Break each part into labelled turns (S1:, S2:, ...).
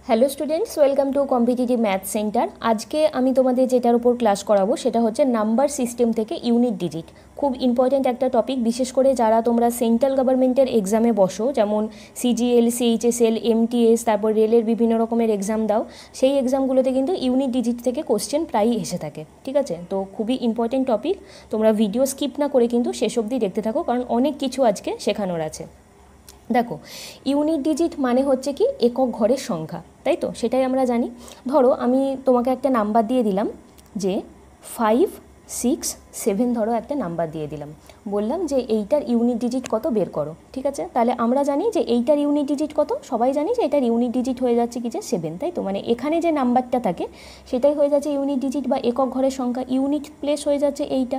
S1: Hello students, welcome to competitive math centre. আজকে আমি তোমাদের যেটার উপর ক্লাস করাবো সেটা হচ্ছে নাম্বার সিস্টেম থেকে ইউনিট ডিজিট। খুব ইম্পর্ট্যান্ট একটা টপিক, বিশেষ করে যারা তোমরা সেন্ট্রাল গভর্নমেন্টের এক্সামে বসো, যেমন সিজিএল, সিএইচএসএল, এমটিএস, তারপর রেলের বিভিন্ন রকমের এক্সাম দাও, সেই এক্সামগুলোতে কিন্তু ইউনিট ডিজিট থেকে কোশ্চেন প্রায়ই এসে থাকে। ঠিক আছে, তো খুবই ইম্পর্ট্যান্ট টপিক, তোমরা ভিডিও স্কিপ না করে কিন্তু শেষ অবধি দেখতে থাকো, কারণ অনেক কিছু আজকে শেখানোর আছে। দেখো, ইউনিট ডিজিট মানে হচ্ছে কি একক ঘরের সংখ্যা, তাই তো? সেটাই আমরা জানি। ধরো আমি তোমাকে একটা নাম্বার দিয়ে দিলাম যে 5, 6, 7, ধরো একটা নাম্বার দিয়ে দিলাম, বললাম যে এইটার ইউনিট ডিজিট কত বের করো। ঠিক আছে, তাহলে আমরা জানি যে এইটার ইউনিট ডিজিট কত, সবাই জানি যে এটার ইউনিট ডিজিট হয়ে যাচ্ছে কি যে 7, তাই তো? মানে এখানে যে নাম্বারটা থাকে সেটাই হয়ে যাচ্ছে ইউনিট ডিজিট বা একক ঘরের সংখ্যা। ইউনিট প্লেস হয়ে যাচ্ছে এইটা,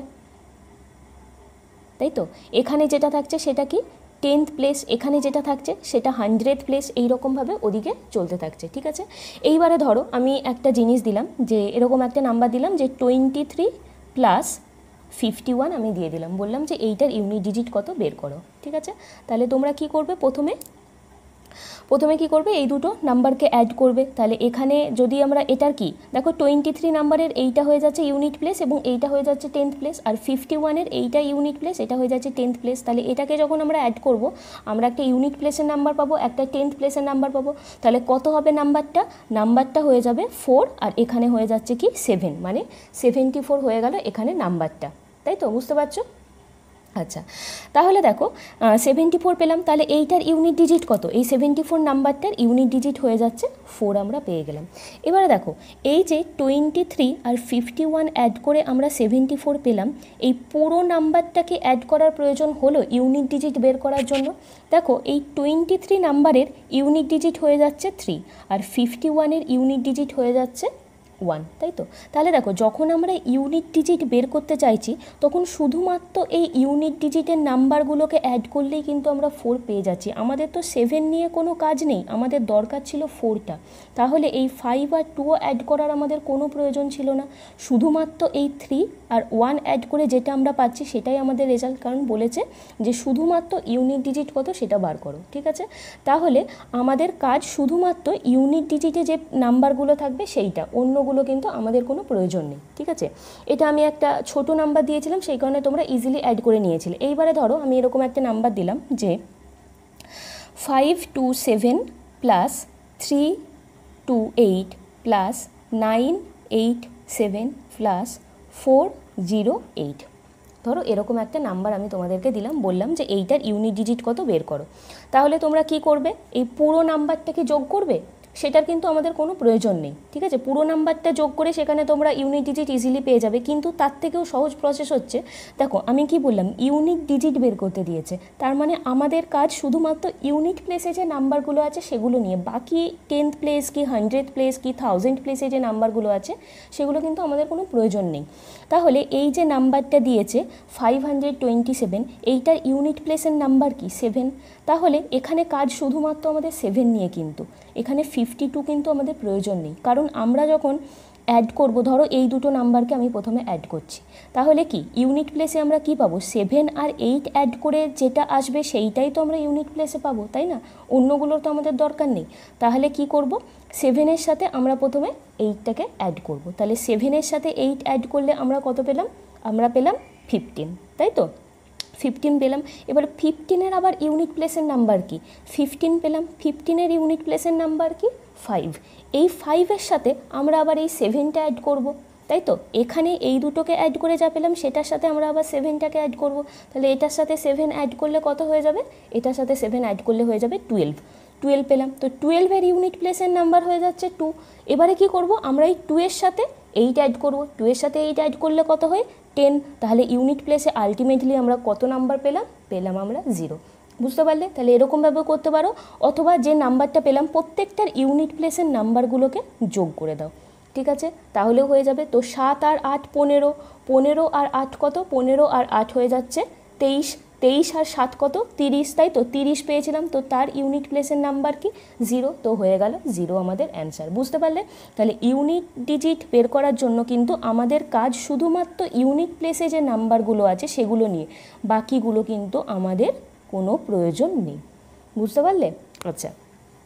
S1: তাই তো? এখানে যেটা থাকছে সেটা কি 10th প্লেস, এখানে যেটা থাকছে সেটা 100th প্লেস, এইরকমভাবে ওদিকে চলতে থাকছে। ঠিক আছে, এইবারে ধরো আমি একটা জিনিস দিলাম, যে এরকম একটা নাম্বার দিলাম যে 23 প্লাস 51 আমি দিয়ে দিলাম, বললাম যে এইটার ইউনিট ডিজিট কত বের করো। ঠিক আছে, তাহলে তোমরা কি করবে, প্রথমে কি করবে, এই দুটো নাম্বারকে অ্যাড করবে। তাহলে এখানে যদি আমরা এটার কি দেখো, 23 নাম্বারের এইটা হয়ে যাচ্ছে ইউনিট প্লেস এবং এইটা হয়ে যাচ্ছে 10th প্লেস, আর 51-এর এইটা ইউনিট প্লেস, এটা হয়ে যাচ্ছে 10th প্লেস। তাহলে এটাকে যখন আমরা অ্যাড করব, আমরা একটা ইউনিট প্লেসের নাম্বার পাবো, একটা 10th প্লেসের নাম্বার পাবো। তাহলে কত হবে নাম্বারটা হয়ে যাবে 4, আর এখানে হয়ে যাচ্ছে কি 7, মানে 74 হয়ে গেল এখানে নাম্বারটা, তাই তো? বুঝতে পারছো? আচ্ছা, তাহলে দেখো 74 পেলাম, তাহলে এইটার ইউনিট ডিজিট কত? এই 74 নাম্বারটার ইউনিট ডিজিট হয়ে যাচ্ছে 4, আমরা পেয়ে গেলাম। এবারে দেখো, এই যে 23 আর 51 অ্যাড করে আমরা 74 পেলাম, এই পুরো নাম্বারটাকে অ্যাড করার প্রয়োজন হলো ইউনিট ডিজিট বের করার জন্য। দেখো, এই 23 নাম্বারের ইউনিট ডিজিট হয়ে যাচ্ছে 3, আর 51-এর ইউনিট ডিজিট হয়ে যাচ্ছে 1, তাই তো? তাহলে দেখো, যখন আমরা ইউনিট ডিজিট বের করতে চাইছি তখন শুধুমাত্র এই ইউনিট ডিজিটের নাম্বারগুলোকে অ্যাড করলেই কিন্তু আমরা 4 পেয়ে যাচ্ছি। আমাদের তো 7 নিয়ে কোনো কাজ নেই, আমাদের দরকার ছিল 4টা। তাহলে এই 5 আর 2 অ্যাড করার আমাদের কোনো প্রয়োজন ছিল না, শুধুমাত্র এই 3 আর 1 অ্যাড করে যেটা আমরা পাচ্ছি সেটাই আমাদের রেজাল্ট, কারণ বলেছে যে শুধুমাত্র ইউনিট ডিজিট কত সেটা বার করো। ঠিক আছে, তাহলে আমাদের কাজ শুধুমাত্র ইউনিট ডিজিটে যে নাম্বারগুলো থাকবে সেইটা, অন্যগুলো কিন্তু আমাদের কোনো প্রয়োজন নেই। ঠিক আছে, এটা আমি একটা ছোট নাম্বার দিয়েছিলাম, সেই কারণে তোমরা ইজিলি অ্যাড করে নিয়েছিলে। এইবারে ধরো আমি এরকম একটা নাম্বার দিলাম যে 527 প্লাস 328 প্লাস 987 প্লাস 408, ধরো এরকম একটা নাম্বার আমি তোমাদেরকে দিলাম, বললাম যে এইটার ইউনিট ডিজিট কত বের করো। তাহলে তোমরা কি করবে, এই পুরো নাম্বারটাকে যোগ করবে, সেটার কিন্তু আমাদের কোনো প্রয়োজন নেই। ঠিক আছে, পুরো নাম্বারটা যোগ করে সেখানে তোমরা ইউনিট ডিজিট ইজিলি পেয়ে যাবে, কিন্তু তার থেকেও সহজ প্রসেস হচ্ছে, দেখো আমি কি বললাম, ইউনিট ডিজিট বের করতে দিয়েছে, তার মানে আমাদের কাজ শুধুমাত্র ইউনিট প্লেসে যে নাম্বারগুলো আছে সেগুলো নিয়ে, বাকি 10th প্লেস কি 100th প্লেস কি 1000 প্লেসে যে নাম্বারগুলো আছে সেগুলো কিন্তু আমাদের কোনো প্রয়োজন নেই। তাহলে এই যে নাম্বারটা দিয়েছে 527, এইটার ইউনিট প্লেসের নাম্বার কি 7, তাহলে এখানে কাজ শুধুমাত্র আমাদের 7 নিয়ে, কিন্তু এখানে 52 কিন্তু আমাদের প্রয়োজন নেই, কারণ আমরা যখন অ্যাড করব, ধরো এই দুটো নাম্বারকে আমি প্রথমে অ্যাড করছি, তাহলে কি ইউনিট প্লেসে আমরা কি পাবো, 7 আর 8 অ্যাড করে যেটা আসবে সেইটাই তো আমরা ইউনিট প্লেসে পাবো, তাই না? অন্যগুলোর তো আমাদের দরকার নেই। তাহলে কি করব, 7-এর সাথে আমরা প্রথমে 8টাকে অ্যাড করব, তাহলে 7-এর সাথে 8 অ্যাড করলে আমরা কত পেলাম, আমরা পেলাম 15, তাই তো? 15 পেলাম। এবার 15-এর আবার ইউনিট প্লেসের নাম্বার কি 15 পেলাম, 15-এর ইউনিট প্লেসের নাম্বার কি 5, এই 5-এর সাথে আমরা আবার এই 7টা অ্যাড করব, তাই তো? এখানে এই দুটোকে অ্যাড করে যা পেলাম সেটার সাথে আমরা আবার 7টাকে অ্যাড করব, তাহলে এটার সাথে 7 অ্যাড করলে কত হয়ে যাবে, এটার সাথে 7 অ্যাড করলে হয়ে যাবে 12 পেলাম। তো 12-এর ইউনিট প্লেসের নাম্বার হয়ে যাচ্ছে 2। এবারে কি করব, আমরা এই 2-এর সাথে 8 অ্যাড করব, 2-এর সাথে 8 অ্যাড করলে কত হয় 10, তাহলে ইউনিট প্লেসে আলটিমেটলি আমরা কত নাম্বার পেলাম আমরা 0। বুঝতে পারলে? তাহলে এরকমভাবেও করতে পারো, অথবা যে নাম্বারটা পেলাম প্রত্যেকটার ইউনিট প্লেসের নাম্বারগুলোকে যোগ করে দাও। ঠিক আছে, তাহলেও হয়ে যাবে। তো 7 আর 8 15, 15 আর 8 কত, 15 আর 8 হয়ে যাচ্ছে 23, 23 আর 7 কত 30, তাই তো? 30 পেয়েছিলাম, তো তার ইউনিট প্লেসের নাম্বার কি 0, তো হয়ে গেল 0 আমাদের অ্যান্সার। বুঝতে পারলে? তাহলে ইউনিট ডিজিট বের করার জন্য কিন্তু আমাদের কাজ শুধুমাত্র ইউনিট প্লেসে যে নাম্বারগুলো আছে সেগুলো নিয়ে, বাকিগুলো কিন্তু আমাদের কোনো প্রয়োজন নেই। বুঝতে পারলে? আচ্ছা,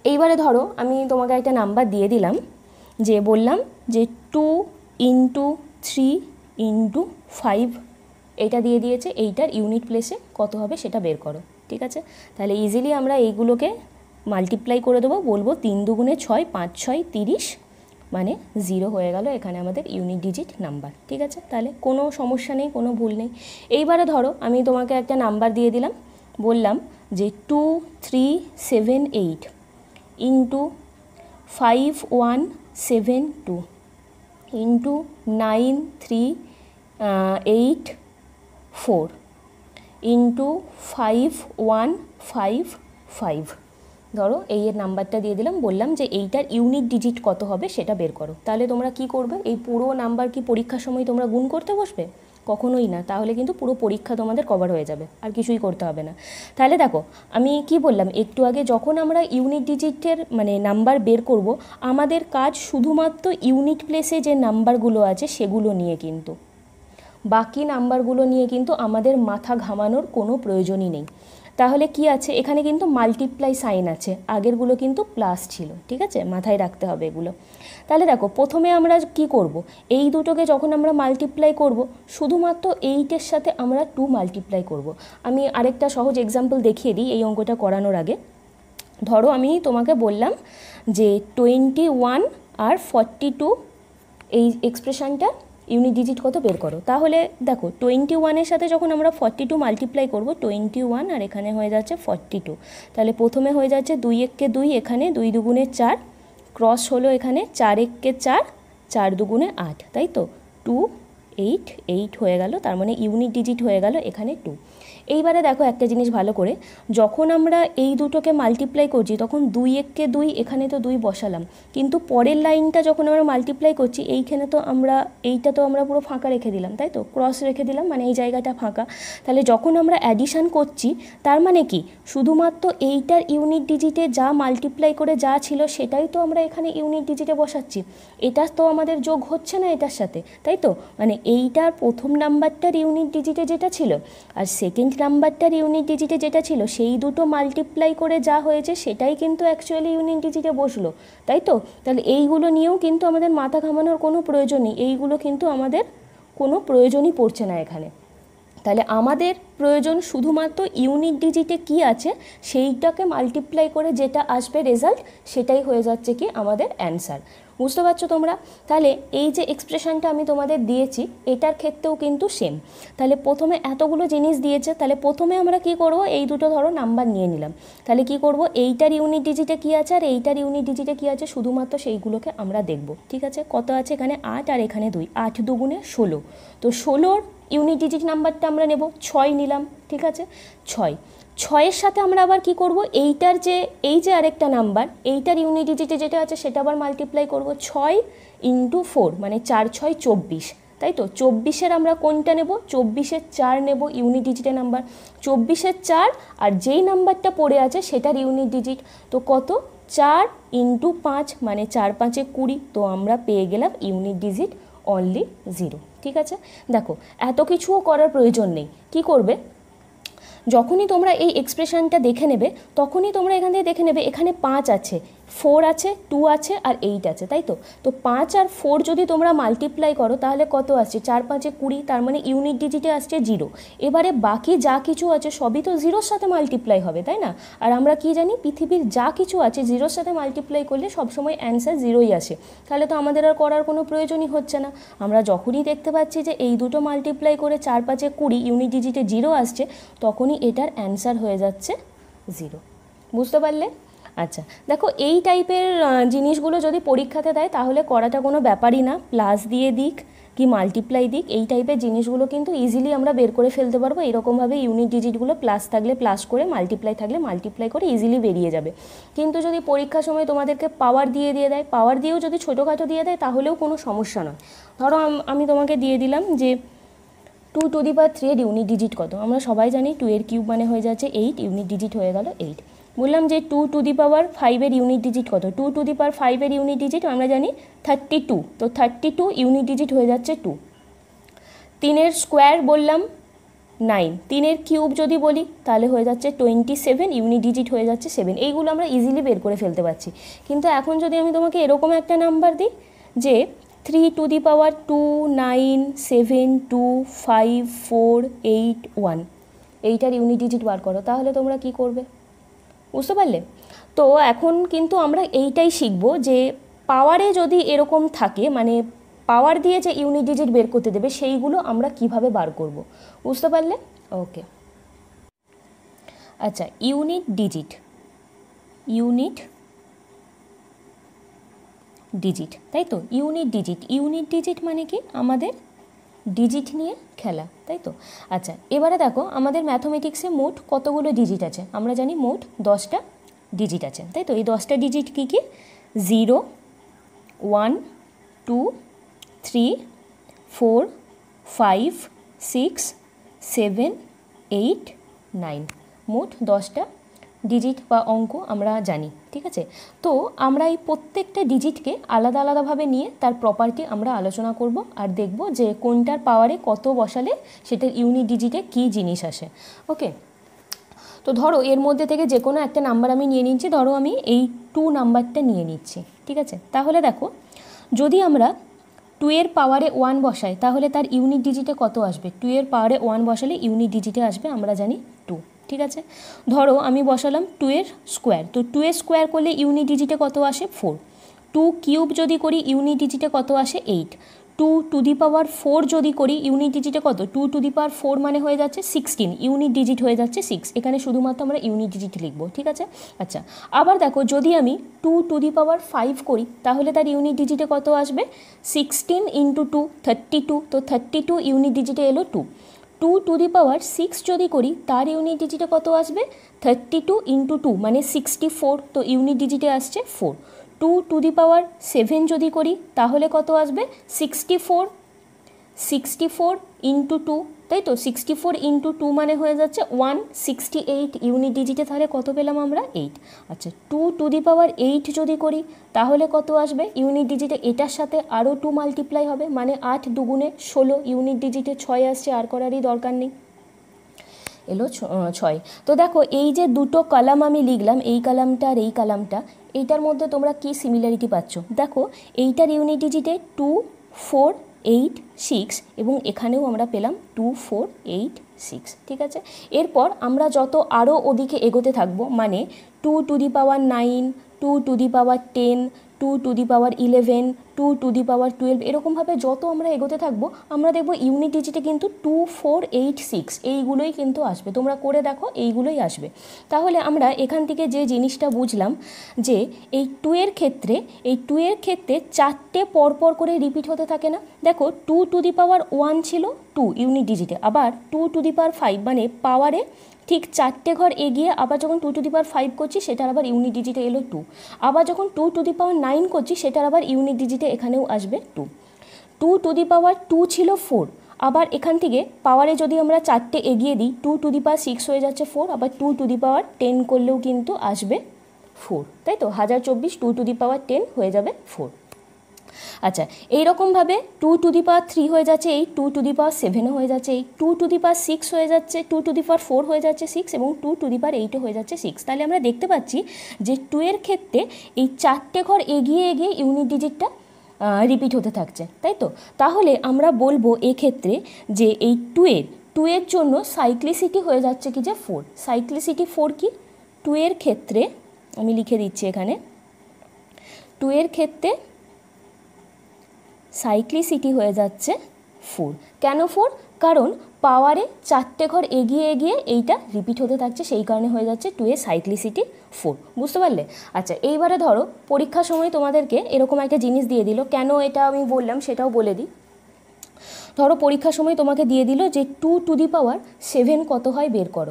S1: এইবারে ধরো আমি তোমাকে একটা নাম্বার দিয়ে দিলাম, যে বললাম যে 2 ইন্টু 3 ইন্টু 5, এটা দিয়ে দিয়েছে, এইটার ইউনিট প্লেসে কত হবে সেটা বের করো। ঠিক আছে, তাহলে ইজিলি আমরা এইগুলোকে মাল্টিপ্লাই করে দেবো, বলবো 3 দুগুণে 6, 5 6 30, মানে 0 হয়ে গেল এখানে আমাদের ইউনিট ডিজিট নাম্বার। ঠিক আছে, তাহলে কোনো সমস্যা নেই, কোনো ভুল নেই। এইবারে ধরো আমি তোমাকে একটা নাম্বার দিয়ে দিলাম, বললাম যে 2 3 7 8 ইন্টু 5 1 7 2 ইন্টু 9 3 8 4 ইন্টু 5 1 5 5। ধরো এই এর নাম্বারটা দিয়ে দিলাম, বললাম যে এইটার ইউনিট ডিজিট কত হবে সেটা বের করো। তাহলে তোমরা কি করবে, এই পুরো নাম্বার কি পরীক্ষার সময় তোমরা গুণ করতে বসবে? কখনোই না, তাহলে কিন্তু পুরো পরীক্ষা তোমাদের কভার হয়ে যাবে, আর কিছুই করতে হবে না। তাহলে দেখো আমি কি বললাম একটু আগে, যখন আমরা ইউনিট ডিজিটের মানে নাম্বার বের করব, আমাদের কাজ শুধুমাত্র ইউনিট প্লেসে যে নাম্বারগুলো আছে সেগুলো নিয়ে, কিন্তু বাকি নাম্বারগুলো নিয়ে কিন্তু আমাদের মাথা ঘামানোর কোনো প্রয়োজনই নেই। তাহলে কি আছে, এখানে কিন্তু মাল্টিপ্লাই সাইন আছে, আগেরগুলো কিন্তু প্লাস ছিল। ঠিক আছে, মাথায় রাখতে হবে এগুলো। তাহলে দেখো প্রথমে আমরা কি করব, এই দুটোকে যখন আমরা মাল্টিপ্লাই করব, শুধুমাত্র 8-এর সাথে আমরা 2 মাল্টিপ্লাই করব। আমি আরেকটা সহজ এক্সাম্পল দেখিয়ে দিই এই অঙ্কটা করানোর আগে। ধরো আমি তোমাকে বললাম যে 21 আর 42, এই এক্সপ্রেশনটা ইউনিট ডিজিট কত বের করো। তাহলে দেখো 21-এর সাথে যখন আমরা 42 মাল্টিপ্লাই করব, 21 আর এখানে হয়ে যাচ্ছে 42, তাহলে প্রথমে হয়ে যাচ্ছে 2 1 2, এখানে 2 দুগুণে 4, ক্রস হলো এখানে 4 1 4, 4 দুগুণে 8, তাই তো 2 8 8 হয়ে গেল, তার মানে ইউনিট ডিজিট হয়ে গেল এখানে 2। এইবারে দেখো একটা জিনিস ভালো করে, যখন আমরা এই দুটোকে মাল্টিপ্লাই করছি তখন 2 1 2, এখানে তো 2 বসালাম, কিন্তু পরের লাইনটা যখন আমরা মাল্টিপ্লাই করছি এইখানে তো আমরা এইটা তো আমরা পুরো ফাঁকা রেখে দিলাম, তাই তো ক্রস রেখে দিলাম, মানে এই জায়গাটা ফাঁকা। তাহলে যখন আমরা অ্যাডিশান করছি তার মানে কি, শুধুমাত্র এইটার ইউনিট ডিজিটে যা মাল্টিপ্লাই করে যা ছিল সেটাই তো আমরা এখানে ইউনিট ডিজিটে বসাচ্ছি, এটা তো আমাদের যোগ হচ্ছে না এটার সাথে, তাই তো। মানে এইটার প্রথম নাম্বারটার ইউনিট ডিজিটে যেটা ছিল আর সেকেন্ড নাম্বারটার ইউনিট ডিজিটে যেটা ছিল, সেই দুটো মাল্টিপ্লাই করে যা হয়েছে সেটাই কিন্তু অ্যাকচুয়ালি ইউনিট ডিজিটে বসলো, তাই তো। তাহলে এইগুলো নিয়েও কিন্তু আমাদের মাথা ঘামানোর কোনো প্রয়োজন নেই, এইগুলো কিন্তু আমাদের কোনো প্রয়োজনই পড়ছে না এখানে। তাহলে আমাদের প্রয়োজন শুধুমাত্র ইউনিট ডিজিটে কি আছে সেইটাকে মাল্টিপ্লাই করে যেটা আসবে রেজাল্ট, সেটাই হয়ে যাচ্ছে কি আমাদের অ্যান্সার। বুঝতে পারছো তোমরা? তাহলে এই যে এক্সপ্রেশনটা আমি তোমাদের দিয়েছি এটার ক্ষেত্রেও কিন্তু সেম। তাহলে প্রথমে এতগুলো জিনিস দিয়েছে, তাহলে প্রথমে আমরা কি করব, এই দুটো ধরো নাম্বার নিয়ে নিলাম, তাহলে কি করব, এইটার ইউনিট ডিজিটে কি আছে আর এইটার ইউনিট ডিজিটে কি আছে শুধুমাত্র সেইগুলোকে আমরা দেখব। ঠিক আছে, কত আছে এখানে 8 আর এখানে 2, 8 দুগুণে 16, তো 16-র ইউনিট ডিজিট নাম্বারটা আমরা নেব, 6 নিলাম। ঠিক আছে, 6-এর সাথে আমরা আবার কি করব, এইটার যে এই যে আরেকটা নাম্বার এইটার ইউনিট ডিজিটে যেটা আছে সেটা আবার মাল্টিপ্লাই করব, 6 ইন্টু 4 মানে 4 6 24, তাই তো। 24-এর আমরা কোনটা নেব, 24-এর 4 নেব ইউনিট ডিজিটের নাম্বার, 24-এর 4 আর যেই নাম্বারটা পড়ে আছে সেটার ইউনিট ডিজিট, তো কত 4 ইন্টু 5 মানে 4 5 20, তো আমরা পেয়ে গেলাম ইউনিট ডিজিট অনলি 0। ঠিক আছে, দেখো এত কিছুও করার প্রয়োজন নেই। কি করবে, যখনই তোমরা এই এক্সপ্রেশনটা দেখে নেবে তখনই তোমরা এখান থেকে দেখে নেবে এখানে 5 আছে, 4 আছে, 2 আছে আর 8 আছে, তাই তো। তো 5 আর 4 যদি তোমরা মাল্টিপ্লাই করো তাহলে কত আসছে, 4 5 20, তার মানে ইউনিট ডিজিটে আসছে 0। এবারে বাকি যা কিছু আছে সবই তো 0-র সাথে মাল্টিপ্লাই হবে, তাই না। আর আমরা কি জানি, পৃথিবীর যা কিছু আছে 0-র সাথে মাল্টিপ্লাই করলে সবসময় অ্যান্সার 0ই আসে, তাহলে তো আমাদের আর করার কোনো প্রয়োজনই হচ্ছে না। আমরা যখনই দেখতে পাচ্ছি যে এই দুটো মাল্টিপ্লাই করে 4 5 20 ইউনিট ডিজিটে 0 আসছে, তখনই এটার অ্যান্সার হয়ে যাচ্ছে 0। বুঝতে পারলে? আচ্ছা দেখো এই টাইপের জিনিসগুলো যদি পরীক্ষাতে দেয় তাহলে করাটা কোনো ব্যাপারই না, প্লাস দিয়ে দিক কি মাল্টিপ্লাই দিক, এই টাইপের জিনিসগুলো কিন্তু ইজিলি আমরা বের করে ফেলতে পারবো। এরকমভাবে ইউনিট ডিজিটগুলো প্লাস থাকলে প্লাস করে, মাল্টিপ্লাই থাকলে মাল্টিপ্লাই করে ইজিলি বেরিয়ে যাবে। কিন্তু যদি পরীক্ষার সময় তোমাদেরকে পাওয়ার দিয়ে দেয়, পাওয়ার দিয়েও যদি ছোটোখাটো দিয়ে দেয় তাহলেও কোনো সমস্যা নয়। ধরো আমি তোমাকে দিয়ে দিলাম যে 2 টু দি পাওয়ার 3 এর ইউনিট ডিজিট কত, আমরা সবাই জানি 2 এর কিউব মানে হয়ে যাচ্ছে 8, ইউনিট ডিজিট হয়ে গেল 8। বললাম যে 2 টু দি পাওয়ার 5 এর ইউনিট ডিজিট কত, 2 টু দি পাওয়ার 5 এর ইউনিট ডিজিট আমরা জানি 32, তো 32 ইউনিট ডিজিট হয়ে যাচ্ছে 2। 3 এর স্কোয়ার বললাম 9, 3-এর কিউব যদি বলি তাহলে হয়ে যাচ্ছে 27, ইউনিট ডিজিট হয়ে যাচ্ছে 7। এইগুলো আমরা ইজিলি বের করে ফেলতে পারছি। কিন্তু এখন যদি আমি তোমাকে এরকম একটা নাম্বার দিই যে 3 টু দি পাওয়ার 2, 9, 7, 2, 5, 4, 8, 1, এইটার ইউনিট ডিজিট বার করো, তাহলে তোমরা কি করবে? বুঝতে পারলে? তো এখন কিন্তু আমরা এইটাই শিখবো যে পাওয়ারে যদি এরকম থাকে, মানে পাওয়ার দিয়ে যে ইউনিট ডিজিট বের করতে দেবে সেইগুলো আমরা কিভাবে বার করব, বুঝতে পারলে? ওকে, আচ্ছা, ইউনিট ডিজিট তাই তো? ইউনিট ডিজিট মানে কি? আমাদের ডিজিট নিয়ে খেলা, তাই তো? আচ্ছা, এবারে দেখো আমাদের ম্যাথমেটিক্সে মোট কতগুলো ডিজিট আছে? আমরা জানি মোট 10টা ডিজিট আছে, তাই তো? এই 10টা ডিজিট কী কী? 0, 1, 2, 3, 4, 5, 6, 7, 8, 9, মোট 10টা ডিজিট বা অঙ্ক আমরা জানি, ঠিক আছে? তো আমরা এই প্রত্যেকটা ডিজিটকে আলাদা আলাদাভাবে নিয়ে তার প্রপার্টি আমরা আলোচনা করব আর দেখব যে কোনটার পাওয়ারে কত বসালে সেটার ইউনিট ডিজিটে কী জিনিস আসে। ওকে, তো ধরো এর মধ্যে থেকে যে কোনো একটা নাম্বার আমি নিয়ে নিচ্ছি, ধরো আমি এই 2 নাম্বারটা নিয়ে নিচ্ছি, ঠিক আছে? তাহলে দেখো যদি আমরা 2 এর পাওয়ারে 1 বসাই তাহলে তার ইউনিট ডিজিটে কত আসবে? 2 এর পাওয়ারে 1 বসালে ইউনিট ডিজিটে আসবে আমরা জানি 2, ঠিক আছে? ধরো আমি বসালাম 2 এর স্কোয়ার, তো 2 এর স্কোয়ার করলে ইউনিট ডিজিটে কত আসে? 4। 2 কিউব যদি করি ইউনিট ডিজিটে কত আসে? 8। 2 টু দি পাওয়ার 4 যদি করি ইউনিট ডিজিটে কত? 2 টু দি পাওয়ার 4 মানে হয়ে যাচ্ছে 16, ইউনিট ডিজিট হয়ে যাচ্ছে 6। এখানে শুধুমাত্র আমরা ইউনিট ডিজিট লিখব, ঠিক আছে? আচ্ছা, আবার দেখো যদি আমি 2 টু দি পাওয়ার 5 করি তাহলে তার ইউনিট ডিজিটে কত আসবে? 16 ইন্টু 2, 32, তো 32 ইউনিট ডিজিটে এলো 2। 2 টু দি পাওয়ার 6 যদি করি তার ইউনিট ডিজিটে কত আসবে? 32 ইন্টু 2 মানে 64, তো ইউনিট ডিজিটে আসছে 4। 2 টু দি পাওয়ার 7 যদি করি তাহলে কত আসবে? 64 ইন্টু 2, তাই তো? 64 ইন্টু 2 মানে হয়ে যাচ্ছে 168, ইউনিট ডিজিটে তাহলে কত পেলাম আমরা? 8। আচ্ছা, 2 টু দি পাওয়ার 8 যদি করি তাহলে কত আসবে? ইউনিট ডিজিটে এটার সাথে আরও 2 মাল্টিপ্লাই হবে, মানে 8 দুগুণে 16, ইউনিট ডিজিটে 6 আসছে, আর করারই দরকার নেই, এলো 6। তো দেখো এই যে দুটো কলাম আমি লিখলাম, এই কলামটা আর এই কলামটা, এইটার মধ্যে তোমরা কি সিমিলারিটি পাচ্ছ? দেখো এইটার ইউনিট ডিজিটে 2, 4, 8, 6 এবং এখানেও আমরা পেলাম 2, 4, 8, 6, ঠিক আছে? এরপর আমরা যত আরও ওদিকে এগোতে থাকবো, মানে 2 to the power 9, 2 to the power 10, 2 to the power 11, 2 to the power 12, এরকমভাবে যত আমরা এগোতে থাকবো আমরা দেখবো ইউনিট ডিজিটে কিন্তু 2, 4, 8, 6 এইগুলোই কিন্তু আসবে। তোমরা করে দেখো এইগুলোই আসবে। তাহলে আমরা এখান থেকে যে জিনিসটা বুঝলাম যে এই 2 এর ক্ষেত্রে 4টে পরপর করে রিপিট হতে থাকে না? দেখো 2 টু দি পাওয়ার 1 ছিল 2 ইউনিট ডিজিটে, আবার 2 টু দি পাওয়ার 5 মানে পাওয়ারে ঠিক 4টে ঘর এগিয়ে আবার যখন 2 টু দি পাওয়ার 5 করছি সেটার আবার ইউনিট ডিজিটে এলো 2, আবার যখন 2 টু দি পাওয়ার 9 করছি সেটার আবার ইউনিট ডিজিটে এখানেও আসবে 2। 2 টু দি পাওয়ার 2 ছিল 4, আবার এখান থেকে পাওয়ারে যদি আমরা 4টে এগিয়ে দিই 2 টু দি পাওয়ার 6 হয়ে যাচ্ছে 4, আবার 2 টু দি পাওয়ার 10 করলেও কিন্তু আসবে 4, তাই তো? 1024 2 টু দি পাওয়ার 10 হয়ে যাবে 4। আচ্ছা, এইরকমভাবে 2 টু দি পাওয়ার 3 হয়ে যাচ্ছে 8, 2 টু দি পাওয়ার 7 হয়ে যাচ্ছে 8, 2 টু দি পাওয়ার 6 হয়ে যাচ্ছে, 2 টু দি পাওয়ার 4 হয়ে যাচ্ছে 6 এবং 2 টু দি পাওয়ার 8 হয়ে যাচ্ছে 6। তাহলে আমরা দেখতে পাচ্ছি যে 2 এর ক্ষেত্রে এই 4টে ঘর এগিয়ে এগিয়ে ইউনিট ডিজিটটা রিপিট হতে থাকছে, তাই তো? তাহলে আমরা বলবো এক্ষেত্রে যে এই 2 এর জন্য সাইক্লিসিটি হয়ে যাচ্ছে কি যে 4। সাইক্লিসিটি 4 কি? 2 এর ক্ষেত্রে আমি লিখে দিচ্ছি এখানে, 2 এর ক্ষেত্রে সাইক্লিসিটি হয়ে যাচ্ছে 4। কেন 4? কারণ পাওয়ারে 4টে ঘর এগিয়ে এগিয়ে এইটা রিপিট হতে থাকছে, সেই কারণে হয়ে যাচ্ছে 2 এর সাইক্লিসিটি 4। বুঝতে পারলে? আচ্ছা, এইবারে ধরো পরীক্ষার সময় তোমাদেরকে এরকম একটা জিনিস দিয়ে দিল, কেন এটা আমি বললাম সেটাও বলে দিই। ধরো পরীক্ষার সময় তোমাকে দিয়ে দিল যে 2 টু দি পাওয়ার 7 কত হয় বের করো, ঠিক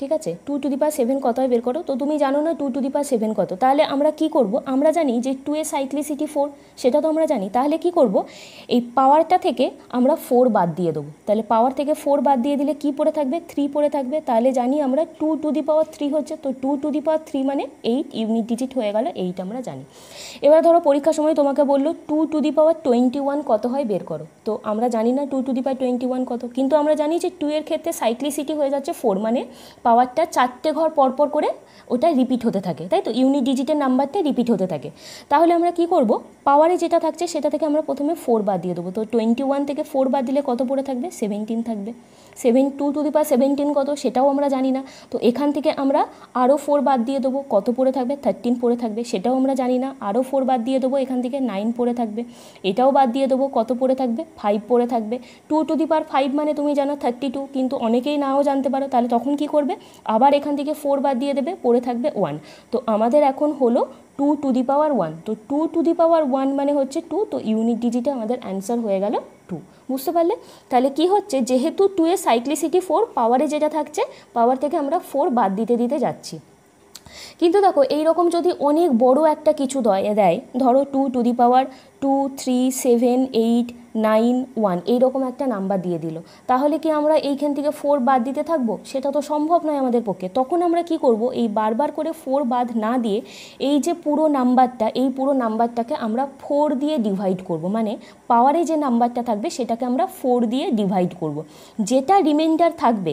S1: ঠিক আছে, 2 টু দি পাওয়ার 7 কত হয় বের করো। তো তুমি জানো না 2 টু দি পাওয়ার 7 কত, তাহলে আমরা কি করব, আমরা জানি যে 2 এর সাইক্লিসিটি 4, সেটা তো আমরা জানি। তাহলে কি করব, এই পাওয়ারটা থেকে আমরা 4 বাদ দিয়ে দেবো। তাহলে পাওয়ার থেকে 4 বাদ দিয়ে দিলে কি পড়ে থাকবে, 3 পড়ে থাকবে। তাহলে জানি আমরা 2 টু দি পাওয়ার 3 হচ্ছে, তো 2 টু দি পাওয়ার 3 মানে 8 ইউনিট ডিজিট হয়ে গেল, 8 আমরা জানি। এবার ধরো পরীক্ষার সময় তোমাকে বললো 2 টু দি পাওয়ার 21 কত হয় বের করো। তো আমরা জানি না 2 টু দি পাওয়ার 21 কত, কিন্তু আমরা জানি যে 2 এর ক্ষেত্রে সাইক্লিসিটি হয়ে যাচ্ছে 4, মানে পাওয়ারটা 4টে ঘর পরপর করে ওটা রিপিট হতে থাকে, তাই তো, ইউনিট ডিজিটের নাম্বারটা রিপিট হতে থাকে। তাহলে আমরা কি করব, পাওয়ারে যেটা থাকছে সেটা থেকে আমরা প্রথমে 4 বাদ দিয়ে দেবো। তো 21 থেকে 4 বাদ দিলে কত পড়ে থাকবে, 17 থাকবে। 2 টু দি পাওয়ার 17 কত সেটাও আমরা জানি না। তো এখান থেকে আমরা আরও 4 বাদ দিয়ে দেবো, কত পড়ে থাকবে, 13 পড়ে থাকবে, সেটাও আমরা জানি না। আরও 4 বাদ দিয়ে দেবো, এখান থেকে 9 পড়ে থাকবে, এটাও বাদ দিয়ে দেবো, কত পড়ে থাকবে, 5 পড়ে থাকবে। 2 টু দি পাওয়ার 5 মানে তুমি জানো 32, কিন্তু অনেকেই নাও জানতে পারো। তাহলে তখন কি করবে, আবার এখান থেকে 4 বাদ দিয়ে দেবে, পড়ে থাকবে 1। তো আমাদের এখন হলো 2 টু দি পাওয়ার 1। তো 2 টু দি পাওয়ার 1 মানে হচ্ছে 2, তো ইউনিট ডিজিটে আমাদের অ্যান্সার হয়ে গেল 2। বুঝতে পারলে? তাহলে কি হচ্ছে, যেহেতু 2 এর সাইক্লিসিটি 4, পাওয়ারে যেটা থাকছে পাওয়ার থেকে আমরা 4 বাদ দিতে দিতে যাচ্ছি। কিন্তু দেখো এইরকম যদি অনেক বড় একটা কিছু দেয়, ধরো 2 টু দি পাওয়ার 2, 3, 7, 8, 9, 1 এইরকম একটা নাম্বার দিয়ে দিল, তাহলে কি আমরা এইখান থেকে 4 বাদ দিতে থাকবো? সেটা তো সম্ভব নয় আমাদের পক্ষে। তখন আমরা কি করব, এই বারবার করে 4 বাদ না দিয়ে এই যে পুরো নাম্বারটা, এই পুরো নাম্বারটাকে আমরা 4 দিয়ে ডিভাইড করব। মানে পাওয়ারে যে নাম্বারটা থাকবে সেটাকে আমরা 4 দিয়ে ডিভাইড করব। যেটা রিমাইন্ডার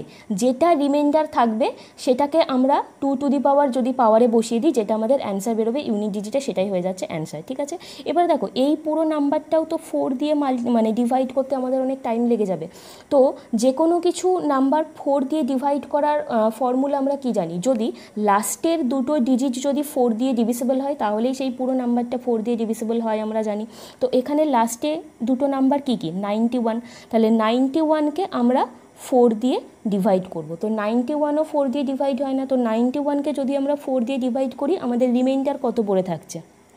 S1: থাকবে সেটাকে আমরা 2 টু দি পাওয়ার যদি পাওয়ারে বসিয়ে দিই, যেটা আমাদের অ্যান্সার বেরোবে ইউনিট ডিজিটে, সেটাই হয়ে যাচ্ছে অ্যান্সার। ঠিক আছে, এবার দেখো এই পুরো নাম্বারটাও তো 4 দিয়ে মানে ডিভাইড করতে আমাদের অনেক টাইম লেগে যাবে। তো যে কোনো কিছু নাম্বার 4 দিয়ে ডিভাইড করার ফর্মুলা আমরা কি জানি, যদি লাস্টের দুটো ডিজিট যদি 4 দিয়ে ডিভিসিবল হয় তাহলেই সেই পুরো নাম্বারটা 4 দিয়ে ডিভিসিবল হয়, আমরা জানি। তো এখানে লাস্টে দুটো নাম্বার কি কি, 91। তাহলে 91কে আমরা 4 দিয়ে ডিভাইড করব। তো 91ও 4 দিয়ে ডিভাইড হয় না। তো 91কে যদি আমরা 4 দিয়ে ডিভাইড করি, আমাদের রিমাইন্ডার কত পড়ে থাকছে,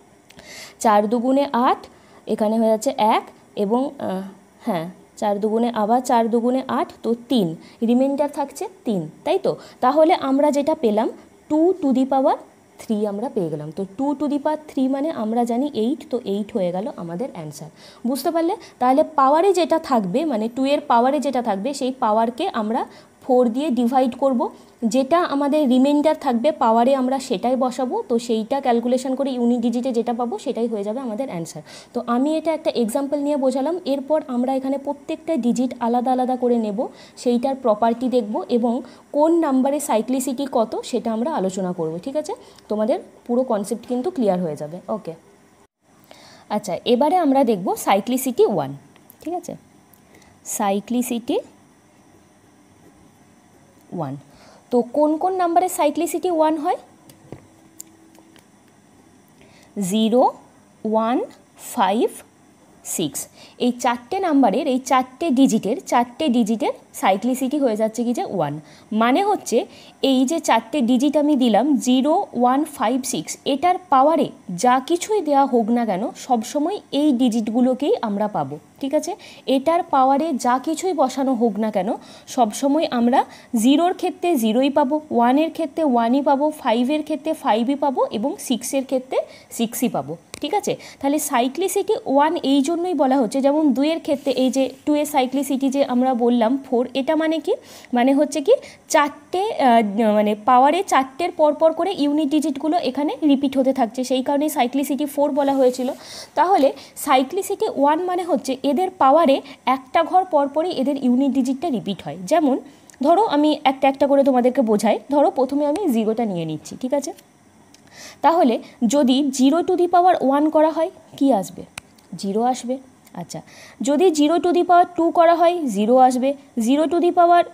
S1: 4 দুগুণে 8, এখানে হয়ে যাচ্ছে 1, এবং হ্যাঁ 4 দুগুণে আবার 4 দুগুণে 8, তো 3, রিমাইন্ডার থাকছে 3, তাই তো। তাহলে আমরা যেটা পেলাম 2 টু দি পাওয়ার 3 আমরা পেয়ে গেলাম। তো 2 টু দি পাওয়ার 3 মানে আমরা জানি 8, তো 8 হয়ে গেল আমাদের অ্যান্সার। বুঝতে পারলে? তাহলে পাওয়ারে যেটা থাকবে, মানে 2 এর পাওয়ারে যেটা থাকবে সেই পাওয়ারকে আমরা 4 দিয়ে ডিভাইড করব। যেটা আমাদের রিমাইন্ডার থাকবে পাওয়ারে আমরা সেটাই বসাবো। তো সেইটা ক্যালকুলেশন করে ইউনিট ডিজিটে যেটা পাবো সেটাই হয়ে যাবে আমাদের অ্যান্সার। তো আমি এটা একটা এক্সাম্পল নিয়ে বোঝালাম। এরপর আমরা এখানে প্রত্যেকটা ডিজিট আলাদা আলাদা করে নেব, সেইটার প্রপার্টি দেখব, এবং কোন নাম্বারে সাইক্লিসিটি কত সেটা আমরা আলোচনা করব। ঠিক আছে, তোমাদের পুরো কনসেপ্ট কিন্তু ক্লিয়ার হয়ে যাবে। ওকে, আচ্ছা এবারে আমরা দেখব সাইক্লিসিটি 1। ঠিক আছে, সাইক্লিসিটি 1। তো কোন কোন নাম্বারের সাইক্লিসিটি 1 হয়? 0, 1, 5, 6, এই 4টে নাম্বারের, এই 4টে ডিজিটের সাইক্লিসিটি হয়ে যাচ্ছে কি যে 1। মানে হচ্ছে এই যে 4টে ডিজিট আমি দিলাম 0, 1, 5, 6, এটার পাওয়ারে যা কিছুই দেওয়া হোক না কেন সবসময় এই ডিজিটগুলোকেই আমরা পাবো। ঠিক আছে, এটার পাওয়ারে যা কিছুই বসানো হোক না কেন সবসময় আমরা 0-র ক্ষেত্রে 0ই পাবো, 1-এর ক্ষেত্রে 1ই পাবো, 5-এর ক্ষেত্রে 5ই পাবো, এবং 6-এর ক্ষেত্রে 6ই পাবো। ঠিক আছে, তাহলে সাইক্লিসিটি 1 এই জন্যই বলা হচ্ছে। যেমন 2-এর ক্ষেত্রে এই যে 2 এর সাইক্লিসিটি যে আমরা বললাম 4, এটা মানে কি, মানে হচ্ছে কি 4টে মানে পাওয়ারে 4টের পরপর করে ইউনিট ডিজিটগুলো এখানে রিপিট হতে থাকছে, সেই কারণেই সাইক্লিসিটি 4 বলা হয়েছিল। তাহলে সাইক্লিসিটি 1 মানে হচ্ছে এদের পাওয়ারে একটা ঘর পরপরই এদের ইউনিট ডিজিটটা রিপিট হয়। যেমন ধরো আমি একটা একটা করে তোমাদেরকে বোঝাই। ধরো প্রথমে আমি 0টা নিয়ে নিচ্ছি। ঠিক আছে, তাহলে যদি 0 টু দি পাওয়ার 1 করা হয় কি আসবে, 0 আসবে। আচ্ছা, যদি 0 টু দি পাওয়ার 2 করা হয় 0 আসবে। 0 টু দি পাওয়ার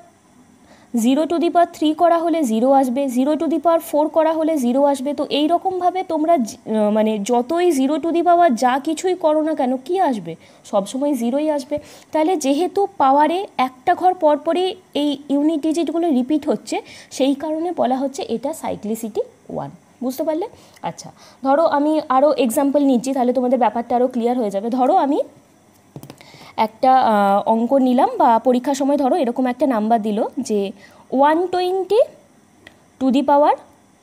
S1: 3 করা হলে 0 আসবে। 0 টু দি পাওয়ার 4 করা হলে 0 আসবে। তো এই রকমভাবে তোমরা মানে যতই 0 টু দি পাওয়ার যা কিছুই করো না কেন কি আসবে, সবসময় 0ই আসবে। তাহলে যেহেতু পাওয়ারে একটা ঘর পরপরই এই ইউনিট ডিজিটগুলো রিপিট হচ্ছে, সেই কারণে বলা হচ্ছে এটা সাইক্লিসিটি 1। বুঝতে পারলে? আচ্ছা, ধরো আমি আরও এক্সাম্পল নিচ্ছি, তাহলে তোমাদের ব্যাপারটা আরও ক্লিয়ার হয়ে যাবে। ধরো আমি একটা অঙ্ক নিলাম, বা পরীক্ষার সময় ধরো এরকম একটা নাম্বার দিল যে 120 টু দি পাওয়ার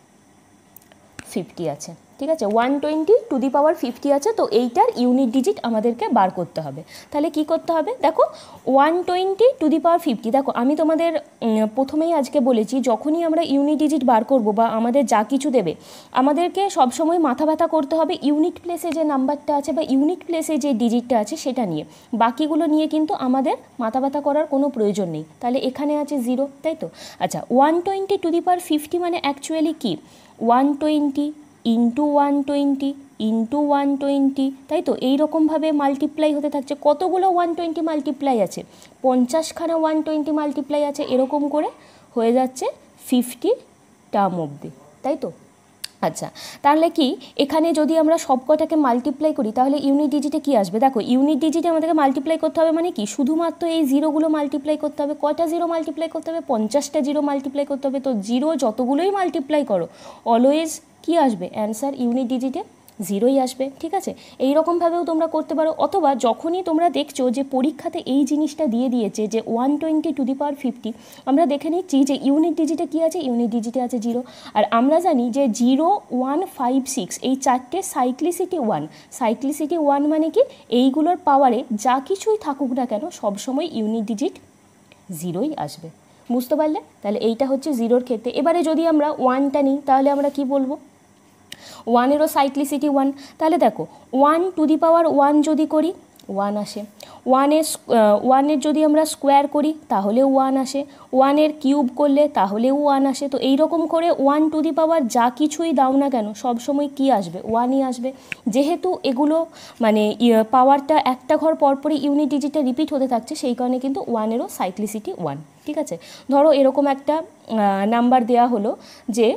S1: 50 আছে, ঠিক আছে, 120 টু দি পাওয়ার 50 আছে। তো এইটার ইউনিট ডিজিট আমাদেরকে বার করতে হবে। তাহলে কি করতে হবে, দেখো 120 টু দি পাওয়ার 50, দেখো আমি তোমাদের প্রথমেই আজকে বলেছি যখনই আমরা ইউনিট ডিজিট বার করব বা আমাদের যা কিছু দেবে আমাদেরকে সবসময় মাথা ব্যথা করতে হবে ইউনিট প্লেসে যে নাম্বারটা আছে বা ইউনিট প্লেসে যে ডিজিটটা আছে সেটা নিয়ে, বাকিগুলো নিয়ে কিন্তু আমাদের মাথা ব্যথা করার কোনো প্রয়োজন নেই। তাহলে এখানে আছে 0, তাই তো। আচ্ছা 120 টু দি পাওয়ার 50 মানে অ্যাকচুয়ালি কি 120 ইন্টু 120 ইন্টু 120, তাই তো। এইরকমভাবে মাল্টিপ্লাই হতে থাকছে। কতগুলো 120 মাল্টিপ্লাই আছে, 50খানা 120 মাল্টিপ্লাই আছে, এরকম করে হয়ে যাচ্ছে 50 টার্ম অবধি, তাই তো। আচ্ছা তাহলে কি এখানে যদি আমরা সবকটাকে মাল্টিপ্লাই করি তাহলে ইউনিট ডিজিটে কি আসবে, দেখো ইউনিট ডিজিটে আমাদেরকে মাল্টিপ্লাই করতে হবে মানে কি শুধুমাত্র এই জিরোগুলো মাল্টিপ্লাই করতে হবে। কয়টা জিরো মাল্টিপ্লাই করতে হবে, 50টা জিরো মাল্টিপ্লাই করতে হবে। তো জিরো যতগুলোই মাল্টিপ্লাই করো অলওয়েজ কি আসবে, অ্যান্সার ইউনিট ডিজিটে 0ই আসবে, ঠিক আছে। এই রকমভাবেও তোমরা করতে পারো। অথবা যখনই তোমরা দেখছো যে পরীক্ষাতে এই জিনিসটা দিয়ে দিয়েছে যে 120 টু দি পাওয়ার 50, আমরা দেখে নিচ্ছি যে ইউনিট ডিজিটে কী আছে, ইউনিট ডিজিটে আছে 0। আর আমরা জানি যে 0, 1, 5, 6 এই চারটে সাইক্লিসিটি 1, সাইক্লিসিটি 1 মানে কি এইগুলোর পাওয়ারে যা কিছুই থাকুক না কেন সবসময় ইউনিট ডিজিট 0ই আসবে, বুঝতে পারলে। তাহলে এইটা হচ্ছে 0-র ক্ষেত্রে। এবারে যদি আমরা 1টা নিই তাহলে আমরা কি বলবো, 1-এরও সাইক্লিসিটি 1। তাহলে দেখো 1 টু দি পাওয়ার 1 যদি করি 1 আসে, 1-এর যদি আমরা স্কোয়ার করি তাহলেও 1 আসে, 1-এর কিউব করলে তাহলেও 1 আসে। তো এইরকম করে 1 টু দি পাওয়ার যা কিছুই দাও না কেন সবসময় কী আসবে, 1ই আসবে। যেহেতু এগুলো মানে পাওয়ারটা একটা ঘর পরপরই ইউনিট ডিজিটে রিপিট হতে থাকছে সেই কারণে কিন্তু 1-এরও সাইক্লিসিটি 1, ঠিক আছে। ধরো এরকম একটা নাম্বার দেয়া হলো যে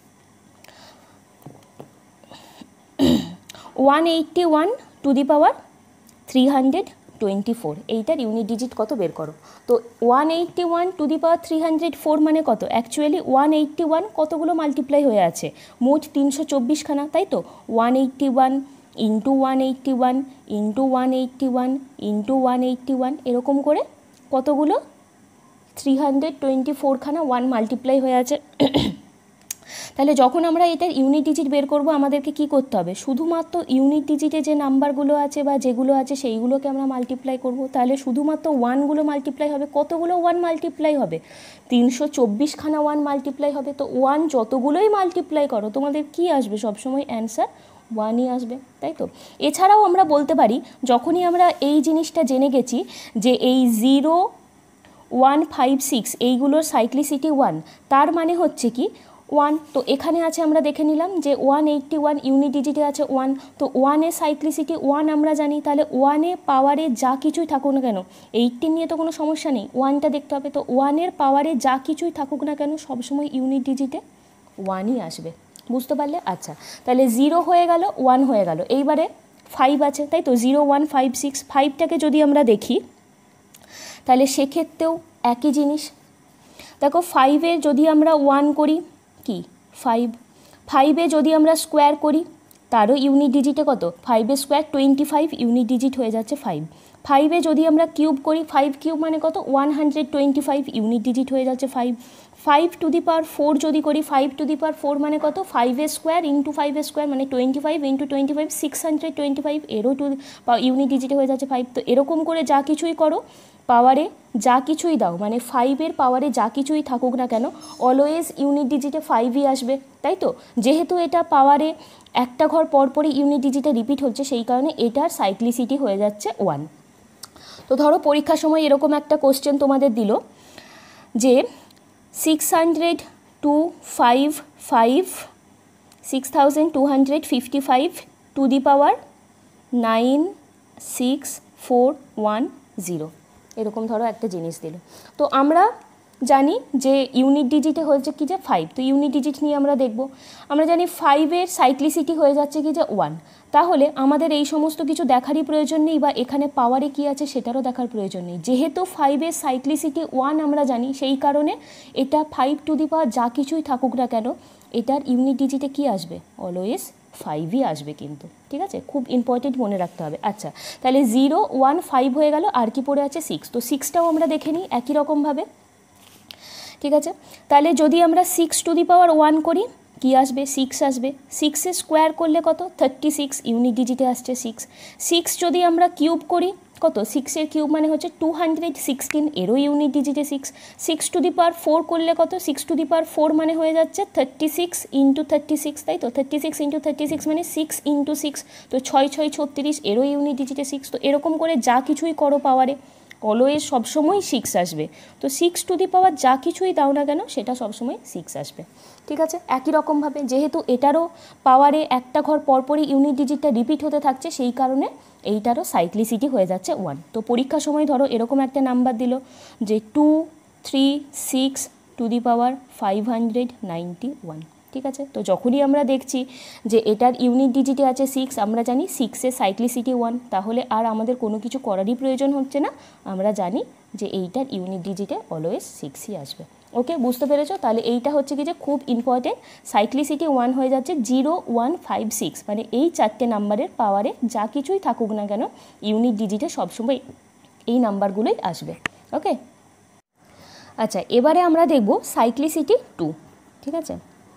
S1: 181 টু দি পাওয়ার 324, এইটার ইউনিট ডিজিট কত বের করো। তো 181 টু দি পাওয়ার 304 মানে কত, অ্যাকচুয়ালি 181 কতগুলো মাল্টিপ্লাই হয়ে আছে, মোট 324খানা, তাই তো। 181 ইন্টু 181 ইন্টু 181 ইন্টু 181 এরকম করে কতগুলো 324খানা 1 মাল্টিপ্লাই হয়ে আছে। তাহলে যখন আমরা এটার ইউনিট ডিজিট বের করব আমাদেরকে কি করতে হবে, শুধুমাত্র ইউনিট ডিজিটে যে নাম্বারগুলো আছে বা যেগুলো আছে সেইগুলোকে আমরা মাল্টিপ্লাই করব। তাহলে শুধুমাত্র 1গুলো মাল্টিপ্লাই হবে, কতগুলো 1 মাল্টিপ্লাই হবে, 324খানা 1 মাল্টিপ্লাই হবে। তো 1 যতগুলোই মাল্টিপ্লাই করো তোমাদের কি আসবে, সবসময় অ্যান্সার 1ই আসবে, তাই তো। এছাড়াও আমরা বলতে পারি যখনই আমরা এই জিনিসটা জেনে গেছি যে এই 0, 1, 5, 6 এইগুলোর সাইক্লিসিটি 1, তার মানে হচ্ছে কি 1। তো এখানে আছে আমরা দেখে নিলাম যে 181 ইউনিট ডিজিটে আছে 1, তো 1-এর সাইক্লিসিটি 1 আমরা জানি। তাহলে 1-এ পাওয়ারে যা কিছুই থাকুক না কেন, 18 নিয়ে তো কোনো সমস্যা নেই, 1টা দেখতে হবে। তো 1-এর পাওয়ারে যা কিছুই থাকুক না কেন সবসময় ইউনিট ডিজিটে 1ই আসবে, বুঝতে পারলে। আচ্ছা তাহলে 0 হয়ে গেল, 1 হয়ে গেল, এইবারে 5 আছে, তাই তো। 0, 1, 5, 6, 5টাকে যদি আমরা দেখি তাহলে সেক্ষেত্রেও একই জিনিস। দেখো 5-এ যদি আমরা 1 করি কি 5, 5-এ যদি আমরা স্কোয়ার করি তারও ইউনিট ডিজিটে কত, 5-এর স্কোয়ার 25, ইউনিট ডিজিট হয়ে যাচ্ছে 5। 5-এ যদি আমরা কিউব করি 5 কিউব মানে কত 125, ইউনিট ডিজিট হয়ে যাচ্ছে 5। 5 টু দি পাওয়ার 4 যদি করি 5 টু দি পাওয়ার 4 মানে কত 5-এর স্কোয়ার ইন্টু 5-এর স্কোয়ার মানে 25 ইন্টু 25 625, এরও ইউনিট ডিজিটে হয়ে যাচ্ছে 5। তো এরকম করে যা কিছুই করো পাওয়ারে যা কিছুই দাও মানে 5-এর পাওয়ারে যা কিছুই থাকুক না কেন অলওয়েজ ইউনিট ডিজিটে 5ই আসবে, তাই তো। যেহেতু এটা পাওয়ারে একটা ঘর পরপরই ইউনিট ডিজিটে রিপিট হচ্ছে সেই কারণে এটার সাইক্লিসিটি হয়ে যাচ্ছে 1। তো ধরো পরীক্ষার সময় এরকম একটা কোশ্চেন তোমাদের দিল যে 6255 টু দি পাওয়ার 96410, এরকম ধরো একটা জিনিস দিল। তো আমরা জানি যে ইউনিট ডিজিটে হয়েছে কি যে 5, তো ইউনিট ডিজিট নিয়ে আমরা দেখব। আমরা জানি 5-এর সাইক্লিসিটি হয়ে যাচ্ছে কি যে 1, তাহলে আমাদের এই সমস্ত কিছু দেখারই প্রয়োজন নেই বা এখানে পাওয়ারে কি আছে সেটারও দেখার প্রয়োজন নেই। যেহেতু 5-এর সাইক্লিসিটি 1 আমরা জানি সেই কারণে এটা 5 টু দি পাওয়ার যা কিছুই থাকুক না কেন এটার ইউনিট ডিজিটে কি আসবে, অলওয়েজ 5ই আসবে কিন্তু, ঠিক আছে। খুব ইম্পর্টেন্ট মনে রাখতে হবে। আচ্ছা তাহলে 0, 1, 5 হয়ে গেল, আর কি পড়ে আছে 6। তো 6টাও আমরা দেখে নিই একই রকমভাবে। ঠিক আছে, তাহলে যদি আমরা 6^1 করি কি আসবে, 6 আসবে। 6 স্কোয়ার করলে কত, 36, ইউনিট ডিজিটে আসছে 6। 6 যদি আমরা কিউব করি কত, 6 কিউব মানে হচ্ছে 216, এরও ইউনিট ডিজিটে 6। 6^4 করলে কত, 6^4 মানে হয়ে যাচ্ছে 36 × 36, তাই তো 36 × 36 মানে 6 × 6, তো 6 6 36, এরও ইউনিট ডিজিটে 6। তো এরকম করে যা কিছুই করো পাওয়ারে অলওয়েজ সবসময় 6 আসবে। তো 6 যা কিছুই দাও না কেন সেটা সবসময় 6 আসবে। ঠিক আছে, একই রকমভাবে যেহেতু এটারও পাওয়ারে একটা ঘর পরপরই ইউনিট ডিজিটটা রিপিট হতে থাকছে, সেই কারণে এইটারও সাইক্লিসিটি হয়ে যাচ্ছে 1। তো পরীক্ষার সময় ধরো এরকম একটা নাম্বার দিল যে 2 3 6 591। ঠিক আছে, তো যখনই আমরা দেখছি যে এটার ইউনিট ডিজিটে আছে 6, আমরা জানি 6-এর সাইক্লিসিটি 1, তাহলে আর আমাদের কোনো কিছু করারই প্রয়োজন হচ্ছে না, আমরা জানি যে এইটার ইউনিট ডিজিটে অলওয়েজ 6ই আসবে। ওকে, বুঝতে পেরেছো? তাহলে এইটা হচ্ছে কি যে খুব ইম্পর্টেন্ট, সাইক্লিসিটি 1 হয়ে যাচ্ছে 0 1 5 6, মানে এই 4টে নাম্বারের পাওয়ারে যা কিছুই থাকুক না কেন ইউনিট ডিজিটে সবসময় এই নাম্বারগুলোই আসবে। ওকে, আচ্ছা এবারে আমরা দেখব সাইক্লিসিটি 2। ঠিক আছে,